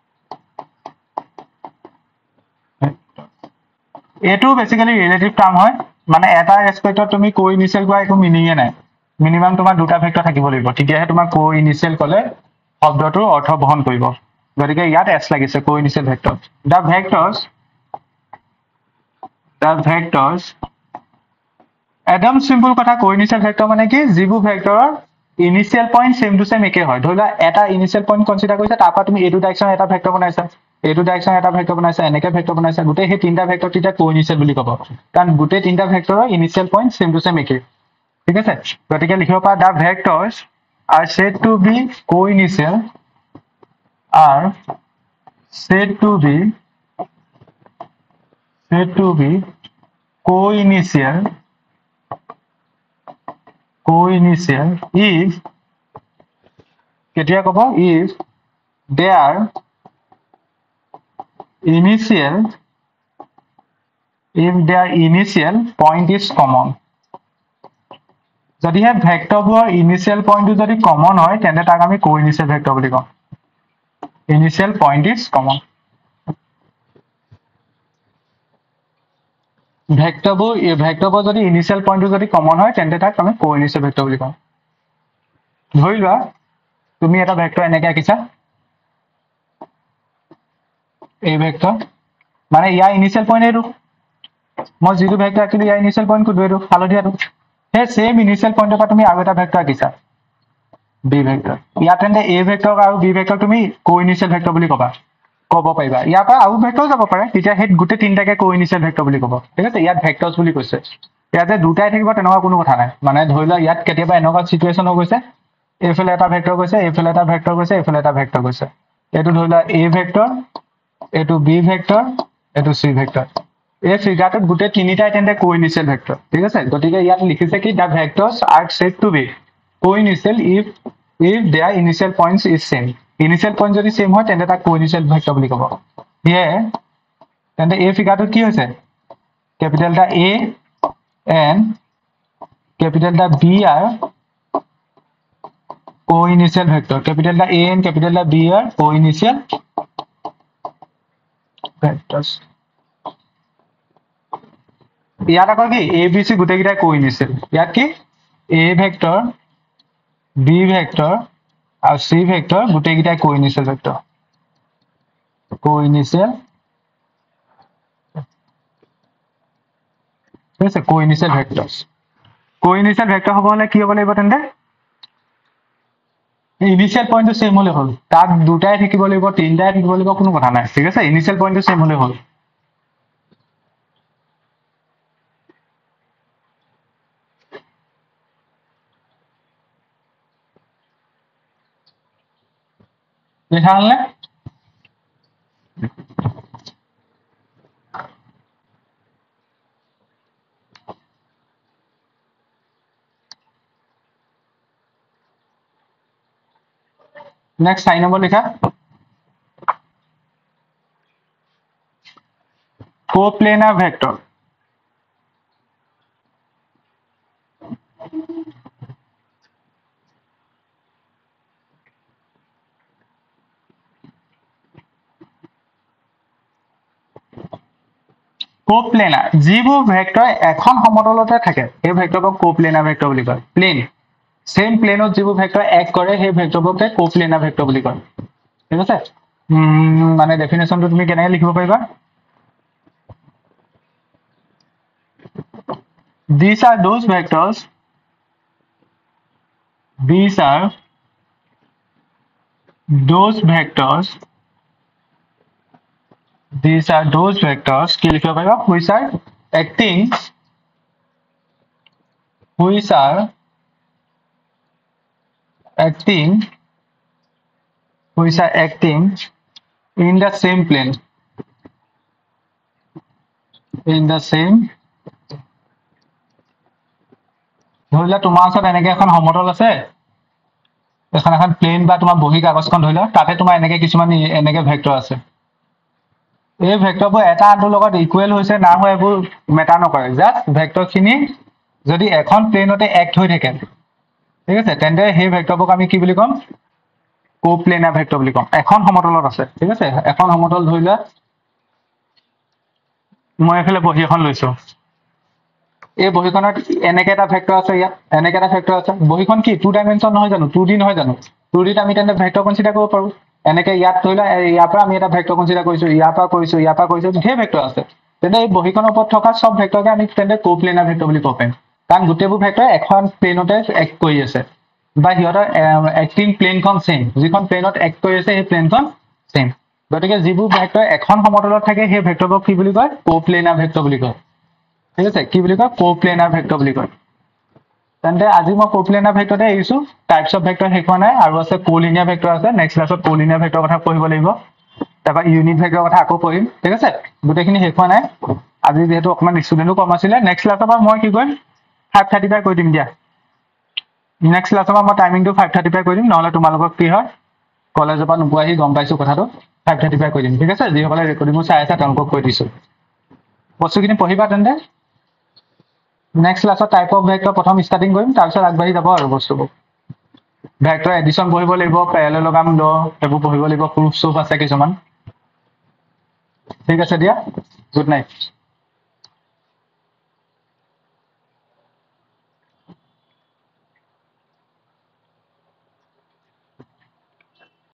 এটো বেসিক্যালি রিলেটিভ টার্ম হয় মানে এটা রেসপেক্টত তুমি কোইনিশিয়াল কোৱা একো মিনিংয়ে নাই মিনিমাম তোমাৰ দুটা ভেক্টৰ থাকিব লাগিব তেতিয়াহে তোমাৰ কোইনিশিয়াল কলে শব্দটোৰ অৰ্থ বহন কৰিব গতিকে ইয়াত s লাগিছে কোইনিশিয়াল ভেক্টৰ দা ভেক্টৰস একদম সিম্পল কথা কোইনিশিয়াল ভেক্টৰ মানে কি যিবোৰ ভেক্টৰৰ initial point same to same একে হয়। ধৰি লোৱা এটা ইনিশিয়াল পইণ্ট কনচিডাৰ কৰিছা, তাৰপৰা তুমি এইটো ডাইৰেকশ্যন এটা ভেক্টৰ বনাইছা, এইটো ডাইৰেকশ্যন এটা ভেক্টৰ বনাইছা, এনেকে ভেক্টৰ বনাইছা, গোটেই সেই তিনিটা ভেক্টৰ তেতিয়া কো ইনিশিয়েল বুলি ক'ব, কাৰণ গোটেই তিনিটা ভেক্টৰৰ initial point same to same একে। ঠিক আছে, গতিকে লিখিব পাৰা the vectors are said to be coinitial are said to be co-initial if কেতিয়া কব if their initial point is common। যদিহে ভেক্টৰবোৰৰ ইনিশিয়েল পইণ্টটো যদি কমন হয় তেন্তে তাক আমি কো-ইনিশিয়েল ভেক্টৰ বুলি কওঁ। Initial point is common. ভেক্টৰবোৰ যদি ইনিশিয়েল পইণ্টটো যদি কমন হয় তেন্তে তাক আমি কো-ইনিশিয়েল ভেক্টৰ বুলি কওঁ। ধৰি লোৱা তুমি এটা ভেক্টৰ এনেকে আঁকিছা, এই ভেক্টৰ মানে ইয়াৰ ইনিশিয়েল পইণ্ট এইটো, মই যিটো ভেক্টৰ আঁকিলো ইয়াৰ ইনিশিয়েল পইণ্ট কোনটো, এইটো হালধীয়াটো। সেই সেম ইনিশিয়েল পইণ্টৰ পৰা তুমি আৰু এটা ভেক্টৰ আঁকিছা, বি ভেক্টৰ। ইয়াত তেন্তে এ ভেক্টৰ আৰু বি ভেক্টৰ তুমি কো-ইনিশিয়েল ভেক্টৰ বুলি ক'ব পাৰিবা। ইয়াৰ পৰা আৰু ভেক্টৰ যাব পাৰে, তেতিয়া সেই গোটেই তিনিটাকে কো-ইনিশিয়েল ভেক্টৰ বুলি ক'ব। ঠিক আছে, ইয়াত ভেক্টৰ্ছ বুলি কৈছে। ইয়াত যে দুটাই থাকিব তেনেকুৱা কোনো কথা নাই। মানে ধৰি লোৱা ইয়াত কেতিয়াবা এনেকুৱা চিটুৱেশ্যন হৈ গৈছে, এইফালে এটা ভেক্টৰ গৈছে, এইফালে এটা ভেক্টৰ গৈছে, এইফালে এটা ভেক্টৰ গৈছে। এইটো ধৰি লোৱা এ ভেক্টৰ, এইটো বি ভেক্টৰ, এইটো চি ভেক্টৰ। এই ফিগাৰটোত গোটেই তিনিটাই তেন্তে কো-ইনিশিয়েল ভেক্টৰ। ঠিক আছে, গতিকে ইয়াত লিখিছে কি the vectors are said to be coinitial if their initial points is same। Initial point যদি সেম হয় তেন্তে তাক কো-ইনিশিয়েল ভেক্টৰ বুলি ক'ব। সেয়ে তেন্তে এই ফিগাৰটোত কি হৈছে, কেপিটেল এটা এ এণ্ড কেপিটেল এটা বি আৰ co-initial vector। Capital A and capital B are co-initial vectors। ইয়াত আকৌ কি এ বি চি গোটেইকেইটাই co-initial। ইয়াত কি এ ভেক্টৰ, বি ভেক্টৰ আৰু চি ভেক্টৰ গোটেইকেইটাই co-initial ভেক্টৰ। co-initial ঠিক আছে, co-initial vectors। co-initial vector হ'ব হলে কি হ'ব লাগিব তেন্তে, ইনিশিয়েল পইণ্টটো সেম হলে হ'ল। তাত দুটাই থাকিব লাগিব, তিনিটাই থাকিব লাগিব, কোনো কথা নাই। ঠিক আছে, ইনিশিয়েল পইণ্টটো সেম হলে হ'ল। লিখা হ'লনে? নেক্সট 4 নম্বৰ লিখা, কোপ্লেনাৰ ভেক্টৰ। কোপ্লেনাৰ যিবোৰ ভেক্টৰ এখন সমতলতে থাকে সেই ভেক্টৰবোৰক কোপ্লেনাৰ ভেক্টৰ বুলি কয়। প্লেন সেম প্লেনত যিবোৰ ভেক্টৰ এক কৰে সেই ভেক্টৰবোৰকে কোপ্লেনাৰ ভেক্টৰ বুলি কয়। ঠিক আছে, মানে ডেফিনেশ্যনটো তুমি কেনেকৈ লিখিব পাৰিবা, these are those vectors কি লিখিব পাৰিবা, which are acting in the same plane, ধৰি লোৱা তোমাৰ ওচৰত এনেকে এখন সমতল আছে, এখন প্লেন বা তোমাৰ বহী কাগজখন ধৰি লোৱা, তাতে তোমাৰ এনেকে কিছুমান এনেকে ভেক্টৰ আছে। এই ভেক্টৰবোৰ এটা আনটোৰ লগত ইকুৱেল হৈছে না হয় এইবোৰ মেটাৰ নকৰে। জাষ্ট ভেক্টৰখিনি যদি এখন প্লেনতে এক্ট হৈ থাকে, ঠিক আছে, তেন্তে সেই ভেক্টৰবোৰক আমি কি বুলি ক'ম, কোপ্লেনাৰ ভেক্টৰ বুলি ক'ম। এখন সমতলত আছে। ঠিক আছে, এখন সমতল ধৰি লোৱা মই এইফালে বহী এখন লৈছো, এই বহীখনত এনেকে এটা ভেক্টৰ আছে, ইয়াত এনেকে এটা ভেক্টৰ আছে। বহীখন কি 2 ডাইমেনশ্যন নহয় জানো, 2D নহয় জানো, 2Dত আমি তেন্তে ভেক্টৰ কনচিডাৰ কৰিব পাৰো। এনেকে ইয়াত ধৰি লোৱা ইয়াৰ পৰা আমি এটা ভেক্টৰ কনচিডাৰ কৰিছো, ইয়াৰ পৰা কৰিছো, ধেৰ ভেক্টৰ আছে। তেন্তে এই বহীখনৰ ওপৰত থকা সব ভেক্টৰকে আমি তেন্তে কোপ্লেনাৰ ভেক্টৰ বুলি ক'ব পাৰিম, কাৰণ গোটেইবোৰ ভেক্টৰ এখন প্লেনতে এক্ট কৰি আছে। বা সিহঁতৰ এক্টিং প্লেনখন সেম যিখন প্লেনত এক্ট কৰি আছে সেই প্লেনখন সেম গতিকে যিবোৰ ভেক্টৰ এখন সমতলত থাকে সেই ভেক্টৰবোৰক কি বুলি কয় কোপ্লেনাৰ ভেক্টৰ বুলি কয় ঠিক আছে কি বুলি কয় কোপ্লেনাৰ ভেক্টৰ বুলি কয় তেন্তে আজি মই কোপ্লেনাৰ ভেক্টৰতে এৰিছো টাইপছ অফ ভেক্টৰ শেষ হোৱা নাই আৰু আছে কোলিনিয়াৰ ভেক্টৰ আছে নেক্সট ক্লাছত কোলিনিয়াৰ ভেক্টৰ কথা পঢ়িব লাগিব তাৰপৰা ইউনিট ভেক্টৰ কথা আকৌ পঢ়িম ঠিক আছে গোটেইখিনি শেষ হোৱা নাই আজি যেহেতু অকণমান ষ্টুডেণ্টো কম আছিলে নেক্সট ক্লাছৰ পৰা মই কি কৰিম 5:35 কৰি দিম দিয়া নেক্সট ক্লাছৰ পৰা মই টাইমিংটো 5:35 কৰি দিম নহ'লে তোমালোকক কি হয় কলেজৰ পৰা নোপোৱাহি গম পাইছো কথাটো 5:35 কৰি দিম ঠিক আছে যিসকলে ৰেকৰ্ডিংটো চাই আছে তেওঁলোকক কৈ দিছোঁ বস্তুখিনি পঢ়িবা তেন্তে নেক্সট ক্লাছত টাইপ অফ ভেক্টৰ প্ৰথম ষ্টাৰ্টিং কৰিম তাৰপিছত আগবাঢ়ি যাব আৰু বস্তুবোৰ ভেক্টৰ এডিশ্যন পঢ়িব লাগিব পেৰেলেলগ্ৰাম ল সেইবোৰ পঢ়িব লাগিব প্ৰুফ চুফ আছে কিছুমান ঠিক আছে দিয়া গুড নাইট